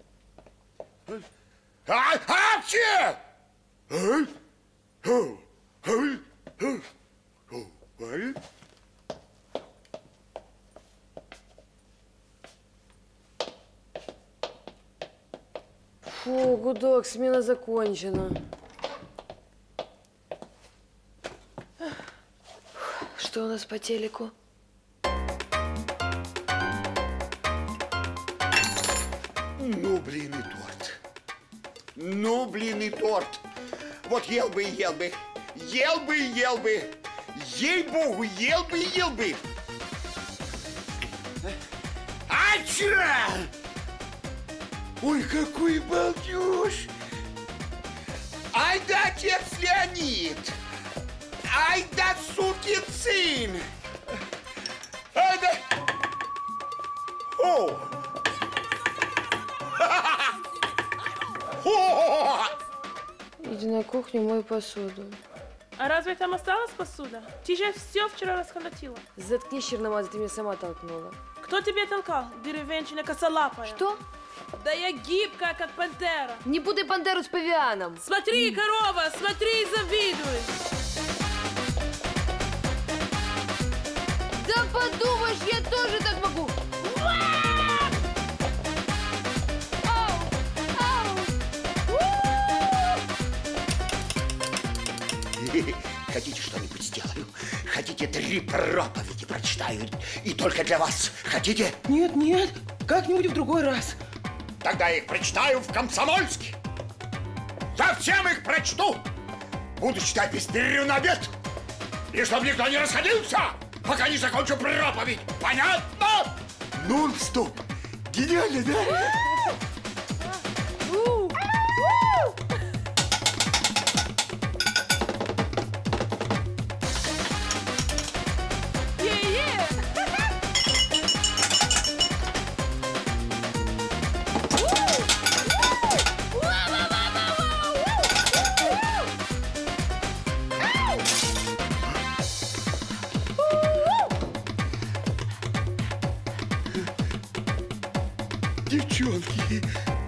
Фу, гудок, смена закончена. Что у нас по телеку? Ну, блин, и торт. Ну, блин, и торт. Вот ел бы и ел бы. Ел бы и ел бы. Ей-богу, ел бы и ел бы. Ача! Ой, какой балдеж! Ай да, отец Леонид! Ай да, сукин сын! Ай да... О! Иди на кухню, мой посуду. А разве там осталась посуда? Ты же все вчера расколотила. Заткнись, черномазый, ты меня сама толкнула. Кто тебя толкал, деревенщина косолапая? Что? Да я гибкая, как пантера. Не путай пантеру с павианом. Смотри, корова, смотри и завидуй. Да подумаешь, я тоже так могу. Хотите, что-нибудь сделаю? Хотите, 3 проповеди прочитаю? И только для вас. Хотите? Нет, нет. Как-нибудь в другой раз. Тогда я их прочитаю в Комсомольске. Я всем их прочту. Буду читать без перерыва на обед. И чтобы никто не расходился, пока не закончу проповедь. Понятно? Нон-стоп. Гениально, да? Девчонки.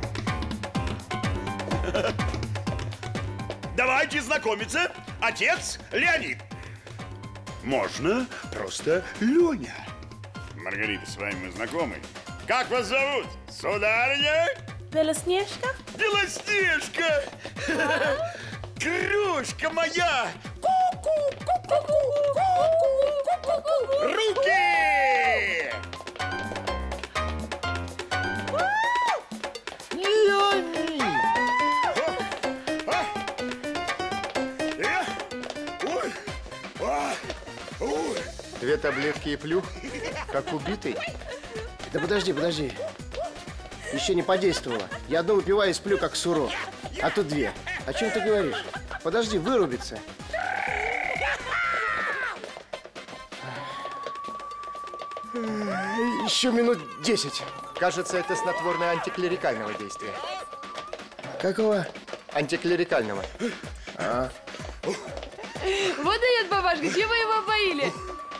Давайте знакомиться. Отец Леонид. Можно просто Леня. Маргарита, с вами мы знакомы. Как вас зовут, сударыня? Белоснежка? Белоснежка! Крошка моя! Руки! Две таблетки и плюх, как убитый. Да подожди, подожди. Еще не подействовало. Я одну выпиваю и сплю, как сурок. А тут 2. О чем ты говоришь? Подожди, вырубится. Еще минут 10. Кажется, это снотворное антиклерикального действия. Какого? Антиклерикального. Вот дает бабашка, чем вы его поили?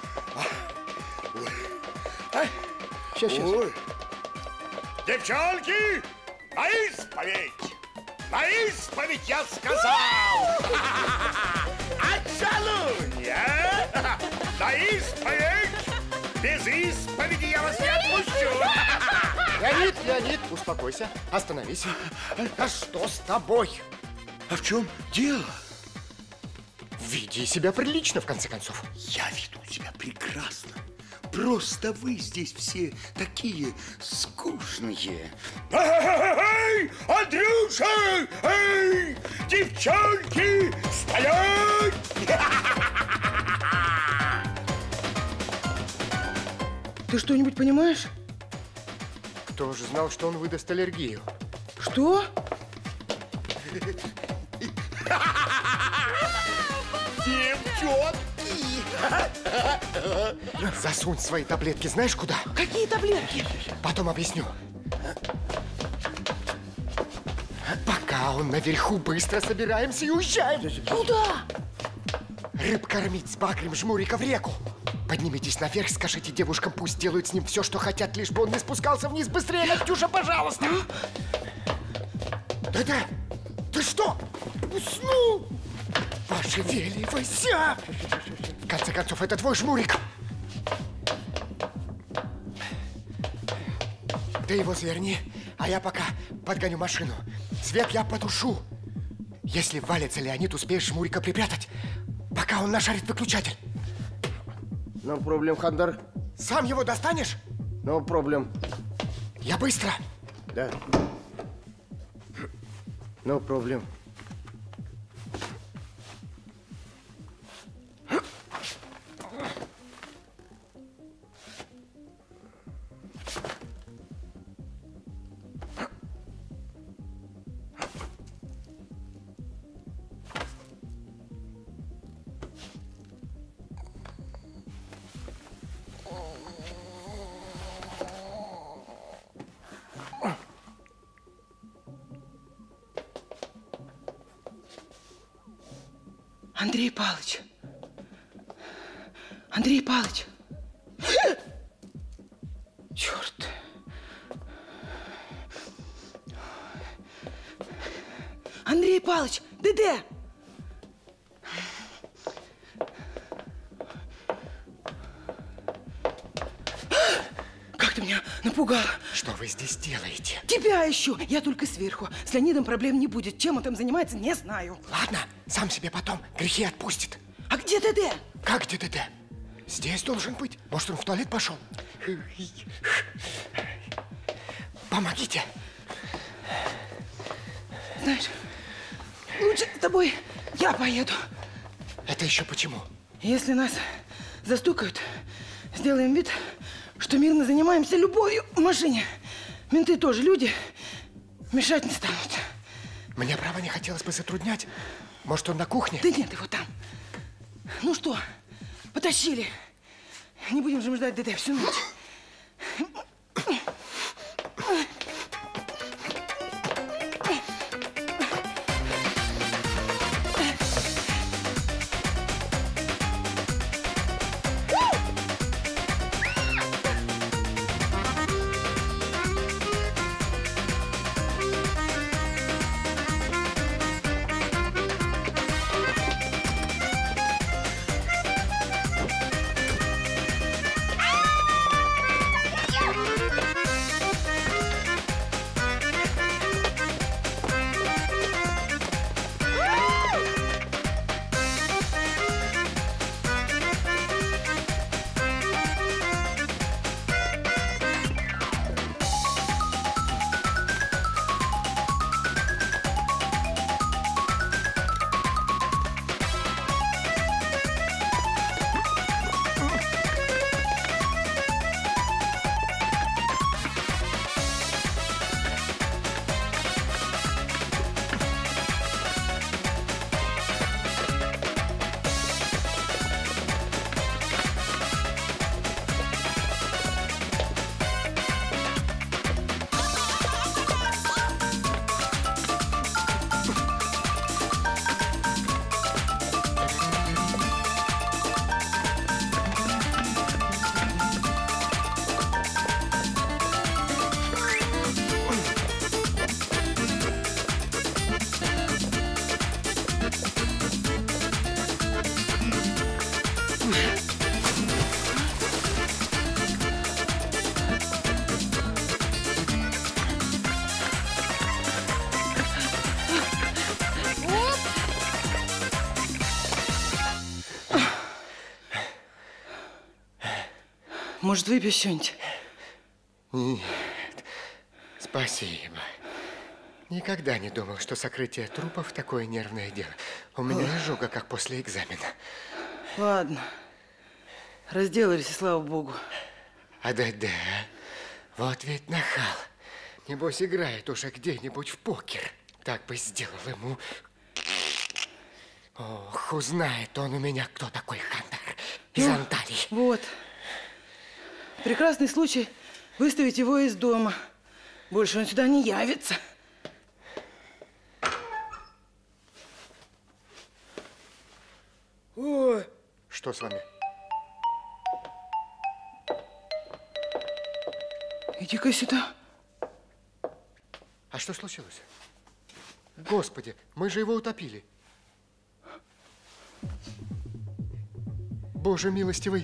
Сейчас, сейчас. Девчонки, на исповедь! На исповедь, я сказал! Отшалунья! На исповедь! Без исповеди я вас не отпущу! Леонид, Леонид, успокойся, остановись. А что с тобой? А в чем дело? Веди себя прилично, в конце концов. Я веду себя прекрасно. Просто вы здесь все такие скучные. Эй, Андрюша! Эй, девчонки, стоять! Ты что-нибудь понимаешь? Кто же знал, что он выдаст аллергию? Что? Девчонки! Засунь свои таблетки знаешь куда? Какие таблетки? Потом объясню. Пока он наверху, быстро собираемся и уезжаем. Куда? Рыб кормить с Багрем Жмурика в реку. Поднимитесь наверх, скажите девушкам, пусть делают с ним все, что хотят, лишь бы он не спускался вниз. Быстрее, Настюша, пожалуйста! Да-да, ты что, уснул? Пошевеливайся! В конце концов, это твой Жмурик. Ты его заверни, а я пока подгоню машину. Свет я потушу. Если валится Леонид, успеешь Жмурика припрятать, пока он нашарит выключатель. No problem, Хандар. Сам его достанешь? No problem. Я быстро. Да. No problem. Андрей Павлович. Андрей Павлович. Черт. Андрей Павлович, ДД. Как ты меня напугала. Что вы здесь делаете? Тебя ищу. Я только сверху. С Леонидом проблем не будет. Чем он там занимается, не знаю. Ладно, сам себе потом грехи отпустит. А где ДД? Как где ДД? Здесь должен быть. Может, он в туалет пошел? Помогите. Знаешь, лучше с тобой я поеду. Это еще почему? Если нас застукают, сделаем вид, что мирно занимаемся любовью в машине. Менты тоже люди, мешать не станут. Мне, право, не хотелось бы затруднять. Может, он на кухне? Да нет, его там. Ну что, потащили. Не будем же мы ждать ДД всю ночь. Может, выпьешь что-нибудь? Нет, спасибо. Никогда не думал, что сокрытие трупов такое нервное дело. У меня изжога, как после экзамена. Ладно. Разделались, и слава богу. Да-да. Вот ведь нахал. Небось, играет уже где-нибудь в покер. Так бы сделал ему. Ох, узнает он у меня, кто такой Хантер из Анталии. Вот. Прекрасный случай выставить его из дома. Больше он сюда не явится. Ой. Что с вами? Иди-ка сюда. А что случилось? Господи, мы же его утопили. Боже милостивый.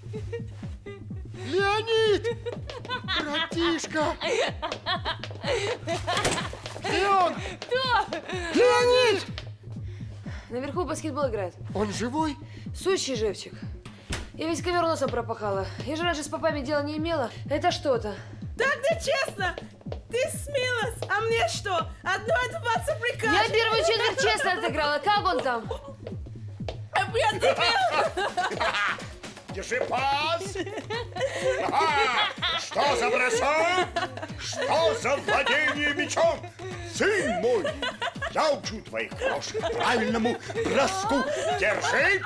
Леонид! Братишка! Где он? Кто? Леонид! Наверху в баскетбол играет. Он живой? Сущий живчик. Я весь ковер носом пропахала. Я же раньше с попами дела не имела. Это что-то. Тогда честно, ты смелась, а мне что? 1-20 прикажешь? Я первую четверть честно отыграла. Как он там? Я тебе... Держи пас! Ага! Что за бросок? Что за владение мечом? Сын мой, я учу твоих хороших правильному броску. Держи!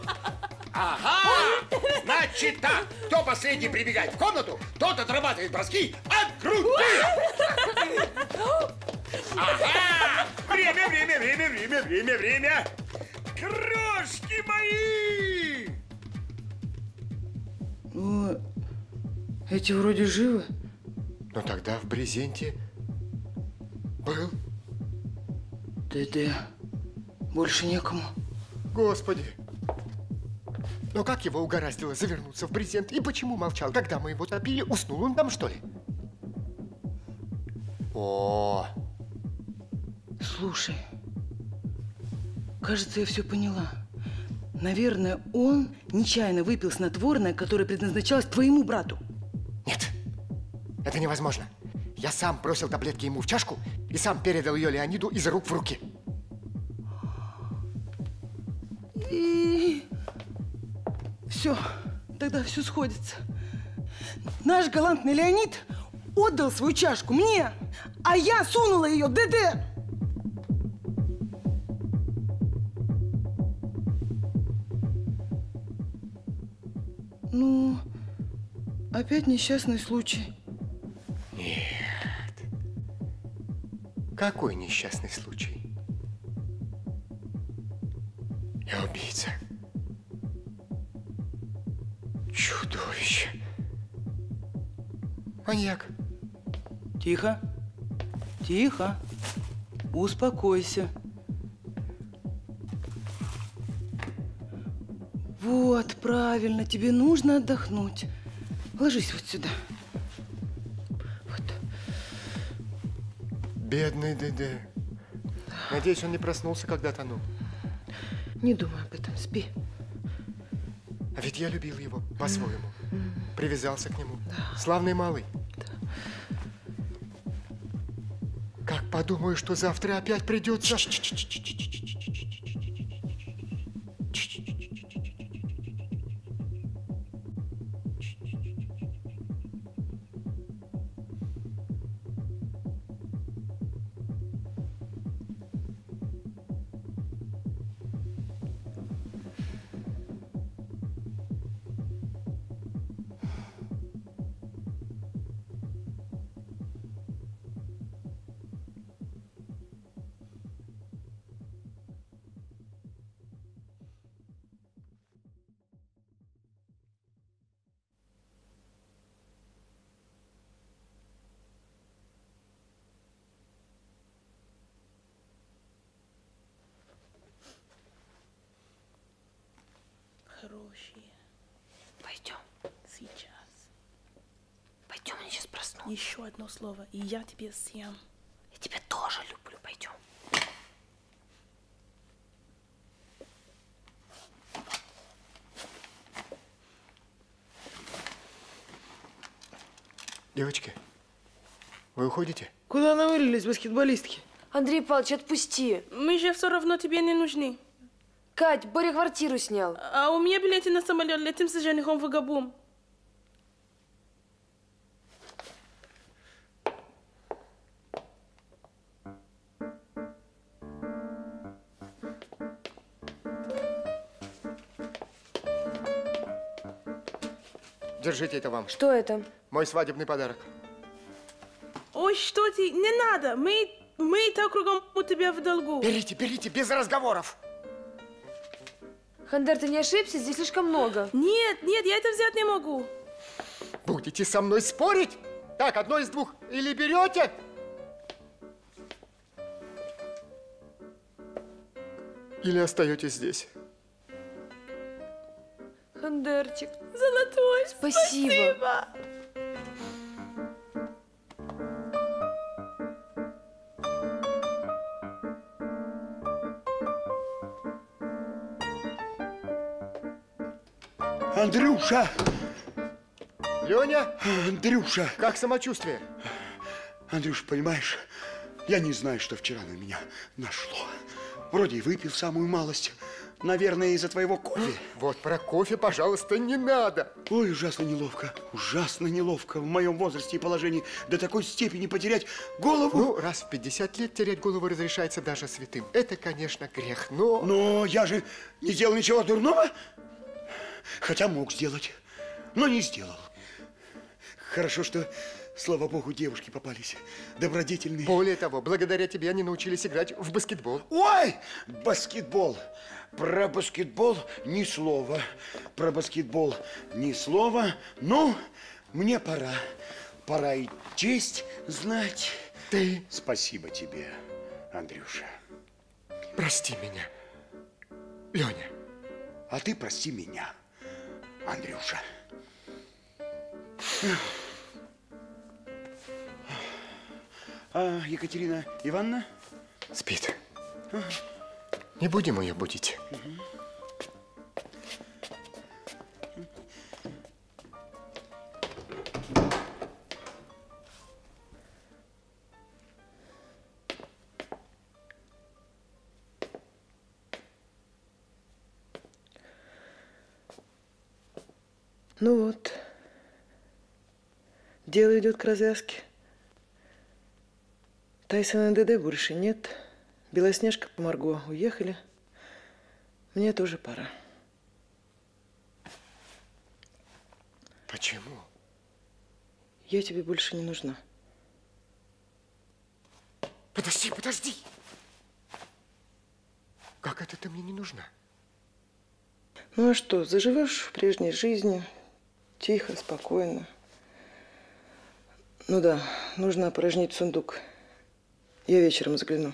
Ага! Значит так, кто последний прибегает в комнату, тот отрабатывает броски от груди! Ага! Время! Крошки мои! О, эти вроде живы. Но тогда в брезенте был. ДД. Больше некому. Господи! Но как его угораздило завернуться в брезент? И почему молчал? Когда мы его топили, уснул он там, что ли? О! Слушай, кажется, я все поняла. Наверное, он нечаянно выпил снотворное, которое предназначалось твоему брату. Нет, это невозможно. Я сам бросил таблетки ему в чашку и сам передал ее Леониду из рук в руки. И... Все, тогда все сходится. Наш галантный Леонид отдал свою чашку мне, а я сунула ее в ДД. Ну, опять несчастный случай. Нет. Какой несчастный случай? Я убийца. Чудовище. Маньяк. Тихо. Тихо. Успокойся. Вот, правильно, тебе нужно отдохнуть. Ложись вот сюда. Вот. Бедный ДД. Надеюсь, он не проснулся, когда тонул. Не думай об этом, спи. А ведь я любил его по-своему. Привязался к нему. Славный малый. Как подумаю, что завтра опять придется... Хорошие. Пойдем. Сейчас. Пойдем, они сейчас проснутся. Еще одно слово, и я тебе съем. Я тебя тоже люблю. Пойдем. Девочки, вы уходите? Куда навалились баскетболистки? Андрей Павлович, отпусти. Мы же все равно тебе не нужны. Кать, Боря квартиру снял. А у меня билеты на самолет, летим с женихом в Габум. Держите это вам. Что это? Мой свадебный подарок. Ой, что ты, не надо. Мы и так кругом у тебя в долгу. Берите, берите, без разговоров. Хандер, ты не ошибся? Здесь слишком много. Нет, я это взять не могу. Будете со мной спорить? Так, одно из двух. Или берете, или остаетесь здесь. Хандерчик. Золотой, спасибо. Андрюша! Леня? Андрюша! Как самочувствие? Андрюш, понимаешь, я не знаю, что вчера на меня нашло. Вроде и выпил самую малость. Наверное, из-за твоего кофе. Вот про кофе, пожалуйста, не надо. Ой, ужасно неловко. Ужасно неловко в моем возрасте и положении до такой степени потерять голову. Ну, раз в 50 лет терять голову разрешается даже святым. Это, конечно, грех, но... Но я же не сделал ничего дурного. Хотя мог сделать, но не сделал. Хорошо, что, слава богу, девушки попались добродетельные. Более того, благодаря тебе они научились играть в баскетбол. Ой, баскетбол. Про баскетбол ни слова. Про баскетбол ни слова. Ну, мне пора. Пора и честь знать. Ты... Спасибо тебе, Андрюша. Прости меня, Леня. А ты прости меня, Андрюша. А Екатерина Ивановна? Спит. Не будем ее будить. Ну вот, дело идет к развязке. Тайсона и ДД больше нет. Белоснежка по Марго уехали. Мне тоже пора. Почему? Я тебе больше не нужна. Подожди, подожди. Как это ты мне не нужна? Ну а что, заживешь в прежней жизни, тихо, спокойно. Ну да, нужно опорожнить сундук. Я вечером загляну.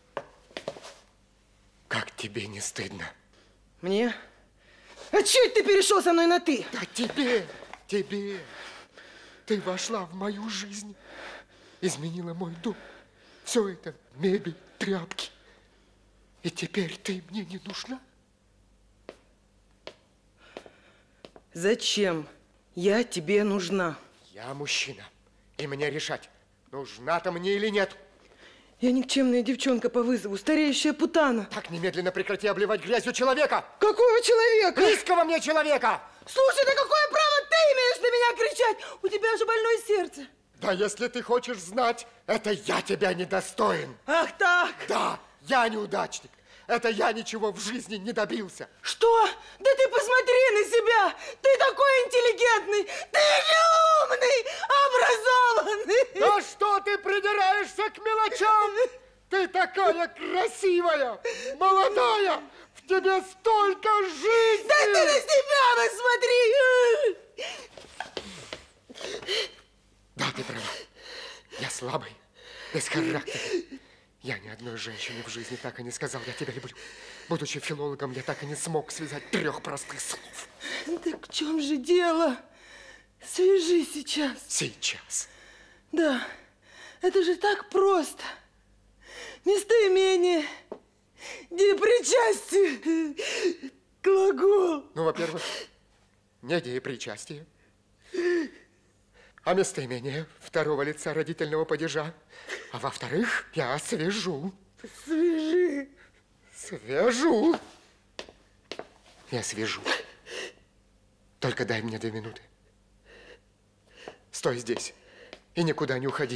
Как тебе не стыдно? Мне? А чё это ты перешел со мной на «ты»? Да тебе! Ты вошла в мою жизнь, изменила мой дом. Все это мебель, тряпки. И теперь ты мне не нужна? Зачем я тебе нужна? Я мужчина, и мне решать, нужна-то мне или нет. Я никчемная девчонка по вызову, стареющая путана. Так немедленно прекрати обливать грязью человека. Какого человека? Близкого мне человека. Слушай, да какое право ты имеешь на меня кричать? У тебя же больное сердце. Да если ты хочешь знать, это я тебя недостоин. Ах так? Да, я неудачник. Это я ничего в жизни не добился. Что? Да ты посмотри на себя! Ты такой интеллигентный! Ты же умный! Образованный! Да что ты придираешься к мелочам? Ты такая красивая, молодая! В тебе столько жизни! Да ты на себя посмотри! Да, ты права. Я слабый, бесхарактерный. Я ни одной женщине в жизни так и не сказал, я тебя люблю. Будучи филологом, я так и не смог связать 3 простых слов. Так в чем же дело? Свяжи сейчас. Сейчас? Да, это же так просто. Местоимение, депричастие, глагол. Ну, во-первых, не депричастие, а местоимение второго лица родительного падежа. А во-вторых, я свяжу. Свяжи. Свяжу. Я свяжу. Только дай мне 2 минуты. Стой здесь и никуда не уходи.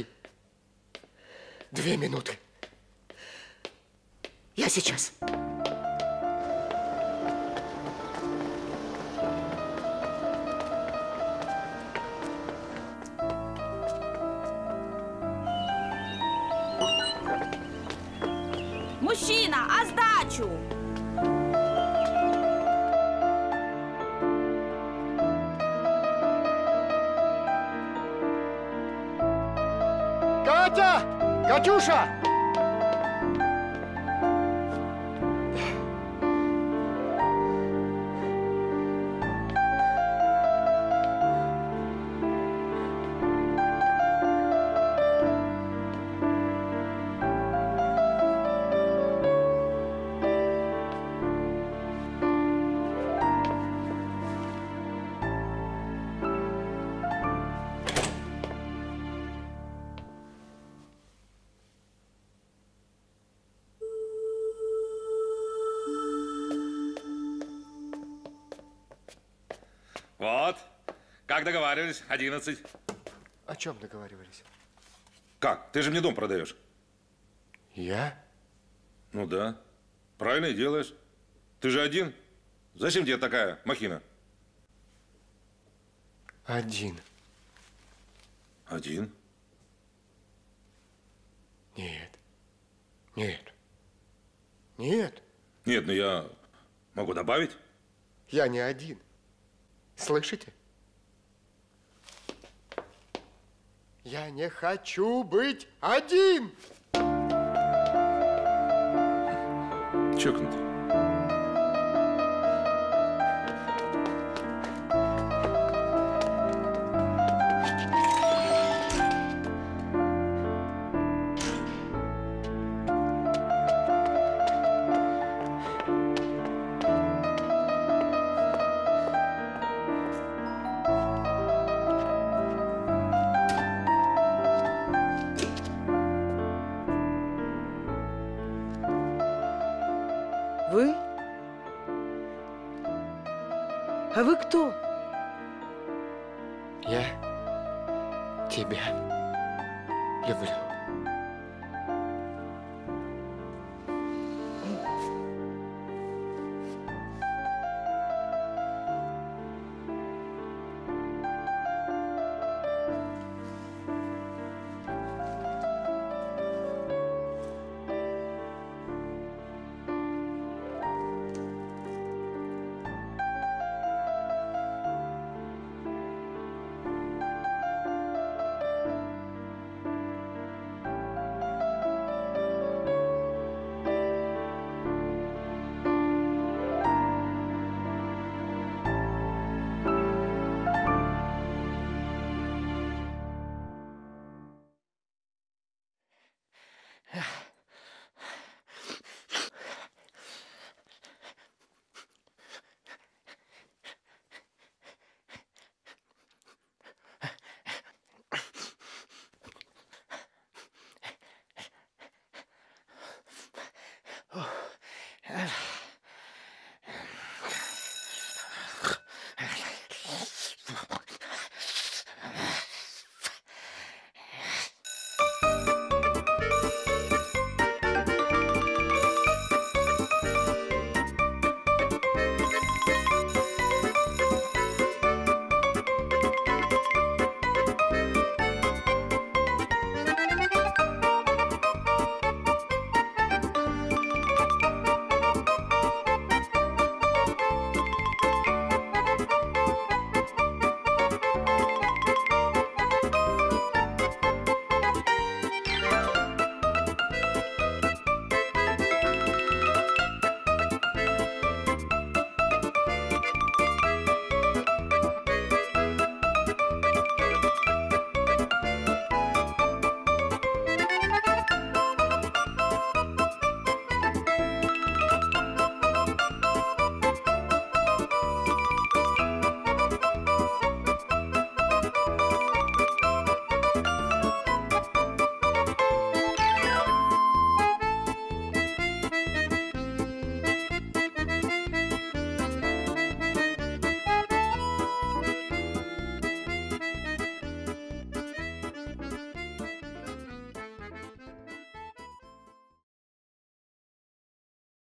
2 минуты. Я сейчас. Мужчина, а сдачу? Катя! Катюша! Вот, как договаривались, 11. О чем договаривались? Как? Ты же мне дом продаешь. Я? Ну да. Правильно и делаешь. Ты же один. Зачем тебе такая махина? Один. Один? Нет. Нет. Нет. Нет, ну я могу добавить. Я не один. Слышите? Я не хочу быть один! Чокнутый. Вы? А вы кто? Я тебя люблю.